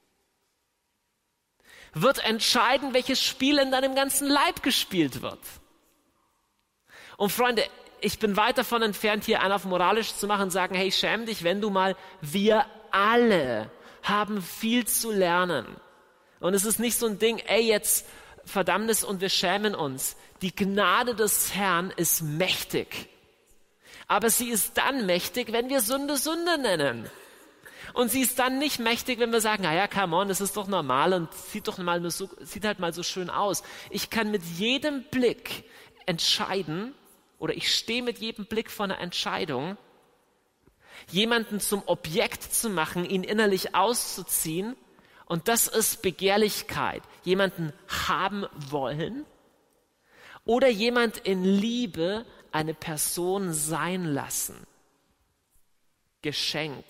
wird entscheiden, welches Spiel in deinem ganzen Leib gespielt wird. Und Freunde, ich bin weit davon entfernt, hier einen auf moralisch zu machen und sagen, hey, schäm dich, wenn du mal, wir alle haben viel zu lernen. Und es ist nicht so ein Ding, ey, jetzt Verdammnis und wir schämen uns. Die Gnade des Herrn ist mächtig. Aber sie ist dann mächtig, wenn wir Sünde Sünde nennen. Und sie ist dann nicht mächtig, wenn wir sagen, naja, come on, das ist doch normal und sieht halt mal so schön aus. Ich kann mit jedem Blick entscheiden, oder ich stehe mit jedem Blick vor einer Entscheidung, jemanden zum Objekt zu machen, ihn innerlich auszuziehen. Und das ist Begehrlichkeit. Jemanden haben wollen oder jemand in Liebe eine Person sein lassen. Geschenk.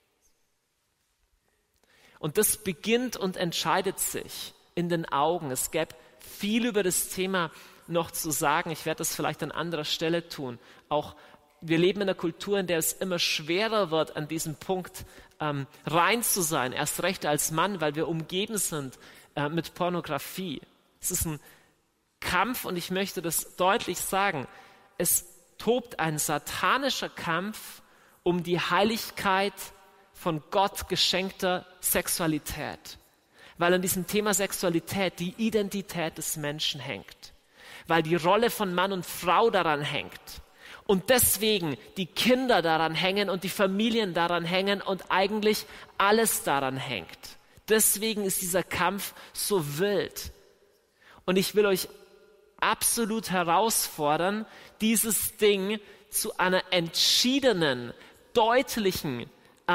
Und das beginnt und entscheidet sich in den Augen. Es gäbe viel über das Thema noch zu sagen. Ich werde das vielleicht an anderer Stelle tun. Auch wir leben in einer Kultur, in der es immer schwerer wird, an diesem Punkt rein zu sein. Erst recht als Mann, weil wir umgeben sind mit Pornografie. Es ist ein Kampf und ich möchte das deutlich sagen. Es tobt ein satanischer Kampf um die Heiligkeit von Gott geschenkter Sexualität. Weil an diesem Thema Sexualität die Identität des Menschen hängt. Weil die Rolle von Mann und Frau daran hängt. Und deswegen die Kinder daran hängen und die Familien daran hängen und eigentlich alles daran hängt. Deswegen ist dieser Kampf so wild. Und ich will euch absolut herausfordern, dieses Ding zu einer entschiedenen, deutlichen,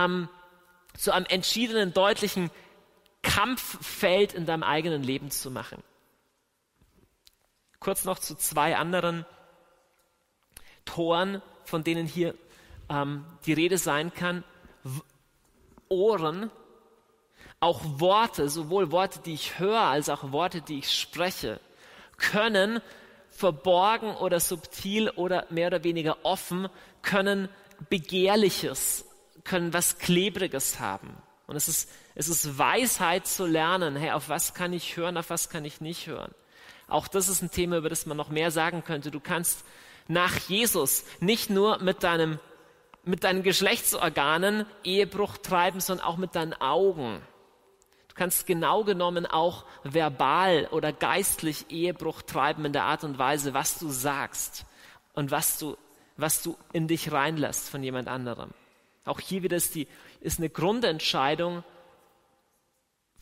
Kampffeld in deinem eigenen Leben zu machen. Kurz noch zu 2 anderen Toren, von denen hier die Rede sein kann. Ohren, auch Worte, sowohl Worte, die ich höre, als auch Worte, die ich spreche, können verborgen oder subtil oder mehr oder weniger offen, können Begehrliches, können was Klebriges haben. Und es ist Weisheit zu lernen, hey, auf was kann ich hören, auf was kann ich nicht hören. Auch das ist ein Thema, über das man noch mehr sagen könnte. Du kannst nach Jesus nicht nur mit deinen Geschlechtsorganen Ehebruch treiben, sondern auch mit deinen Augen. Du kannst genau genommen auch verbal oder geistlich Ehebruch treiben in der Art und Weise, was du sagst und was du in dich reinlässt von jemand anderem. Auch hier wieder ist eine Grundentscheidung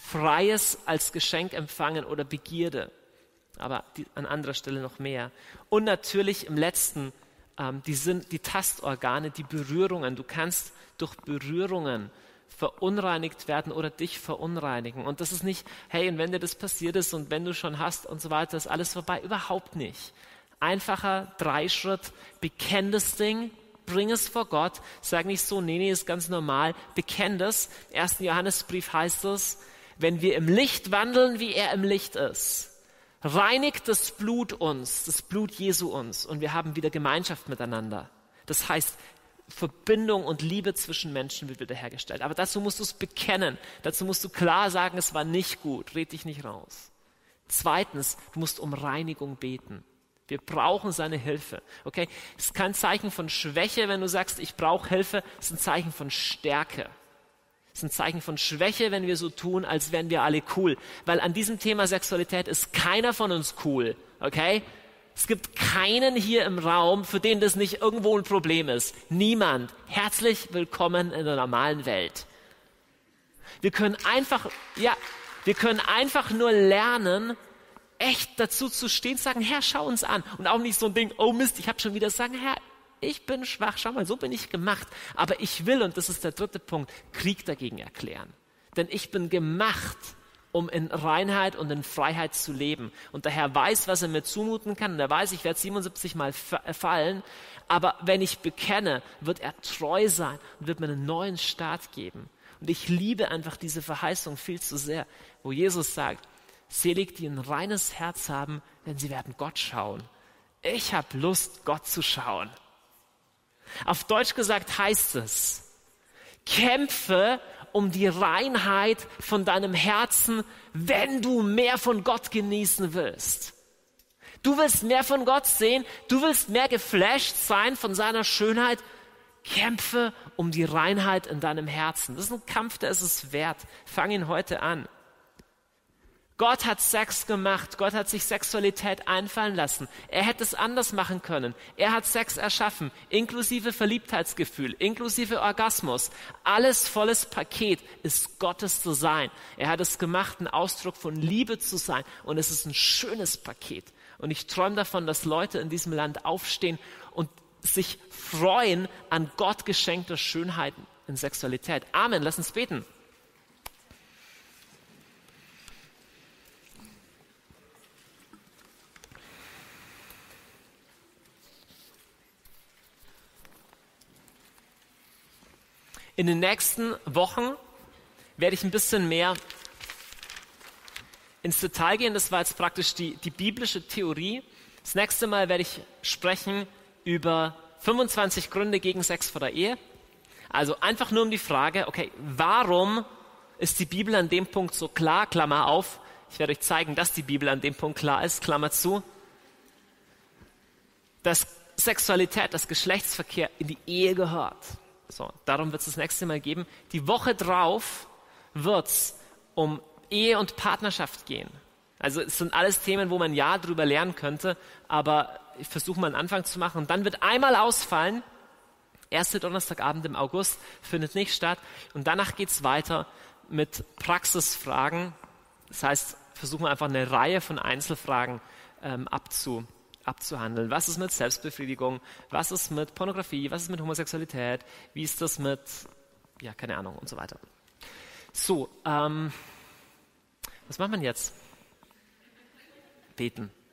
Freies als Geschenk empfangen oder Begierde. Aber an anderer Stelle noch mehr. Und natürlich im letzten, die Tastorgane, die Berührungen. Du kannst durch Berührungen verunreinigt werden oder dich verunreinigen. Und das ist nicht, hey, und wenn dir das passiert ist und wenn du schon hast und so weiter, ist alles vorbei. Überhaupt nicht. Einfacher 3-Schritt, bekenn das Ding, bring es vor Gott, sag nicht so, nee, ist ganz normal, bekenn das. Im 1. Johannesbrief heißt es, wenn wir im Licht wandeln, wie er im Licht ist, reinigt das Blut uns, das Blut Jesu uns und wir haben wieder Gemeinschaft miteinander. Das heißt, Verbindung und Liebe zwischen Menschen wird wiederhergestellt. Aber dazu musst du es bekennen. Dazu musst du klar sagen, es war nicht gut. Red dich nicht raus. 2, du musst um Reinigung beten. Wir brauchen seine Hilfe. Okay? Es ist kein Zeichen von Schwäche, wenn du sagst, ich brauche Hilfe. Es ist ein Zeichen von Stärke. Es ist ein Zeichen von Schwäche, wenn wir so tun, als wären wir alle cool. Weil an diesem Thema Sexualität ist keiner von uns cool. Okay? Es gibt keinen hier im Raum, für den das nicht irgendwo ein Problem ist. Niemand. Herzlich willkommen in der normalen Welt. Wir können einfach nur lernen, echt dazu zu stehen, sagen, Herr, schau uns an. Und auch nicht so ein Ding, oh Mist, ich habe schon wieder sagen, Herr, ich bin schwach, schau mal, so bin ich gemacht. Aber ich will, und das ist der 3. Punkt, Krieg dagegen erklären. Denn ich bin gemacht, um in Reinheit und in Freiheit zu leben. Und der Herr weiß, was er mir zumuten kann. Und er weiß, ich werde 77 Mal fallen. Aber wenn ich bekenne, wird er treu sein und wird mir einen neuen Start geben. Und ich liebe einfach diese Verheißung viel zu sehr, wo Jesus sagt, selig, die ein reines Herz haben, denn sie werden Gott schauen. Ich habe Lust, Gott zu schauen. Auf Deutsch gesagt heißt es, kämpfe um die Reinheit von deinem Herzen, wenn du mehr von Gott genießen willst. Du willst mehr von Gott sehen, du willst mehr geflasht sein von seiner Schönheit. Kämpfe um die Reinheit in deinem Herzen. Das ist ein Kampf, der ist es wert. Fang ihn heute an. Gott hat Sex gemacht, Gott hat sich Sexualität einfallen lassen. Er hätte es anders machen können. Er hat Sex erschaffen, inklusive Verliebtheitsgefühl, inklusive Orgasmus. Alles volles Paket ist Gottes Design. Er hat es gemacht, ein Ausdruck von Liebe zu sein. Und es ist ein schönes Paket. Und ich träume davon, dass Leute in diesem Land aufstehen und sich freuen an Gott geschenkter Schönheiten in Sexualität. Amen. Lass uns beten. In den nächsten Wochen werde ich ein bisschen mehr ins Detail gehen. Das war jetzt praktisch die biblische Theorie. Das nächste Mal werde ich sprechen über 25 Gründe gegen Sex vor der Ehe. Also einfach nur um die Frage, okay, warum ist die Bibel an dem Punkt so klar? Klammer auf. Ich werde euch zeigen, dass die Bibel an dem Punkt klar ist. Klammer zu. Dass Sexualität, dass Geschlechtsverkehr in die Ehe gehört. So, darum wird es das nächste Mal geben. Die Woche drauf wird es um Ehe und Partnerschaft gehen. Also es sind alles Themen, wo man ja drüber lernen könnte, aber ich versuche mal einen Anfang zu machen. Und dann wird einmal ausfallen, 1. Donnerstagabend im August findet nicht statt. Und danach geht es weiter mit Praxisfragen. Das heißt, versuchen wir einfach eine Reihe von Einzelfragen abzuhandeln. Was ist mit Selbstbefriedigung? Was ist mit Pornografie? Was ist mit Homosexualität? Wie ist das mit, ja, keine Ahnung und so weiter. So, was macht man jetzt? Beten.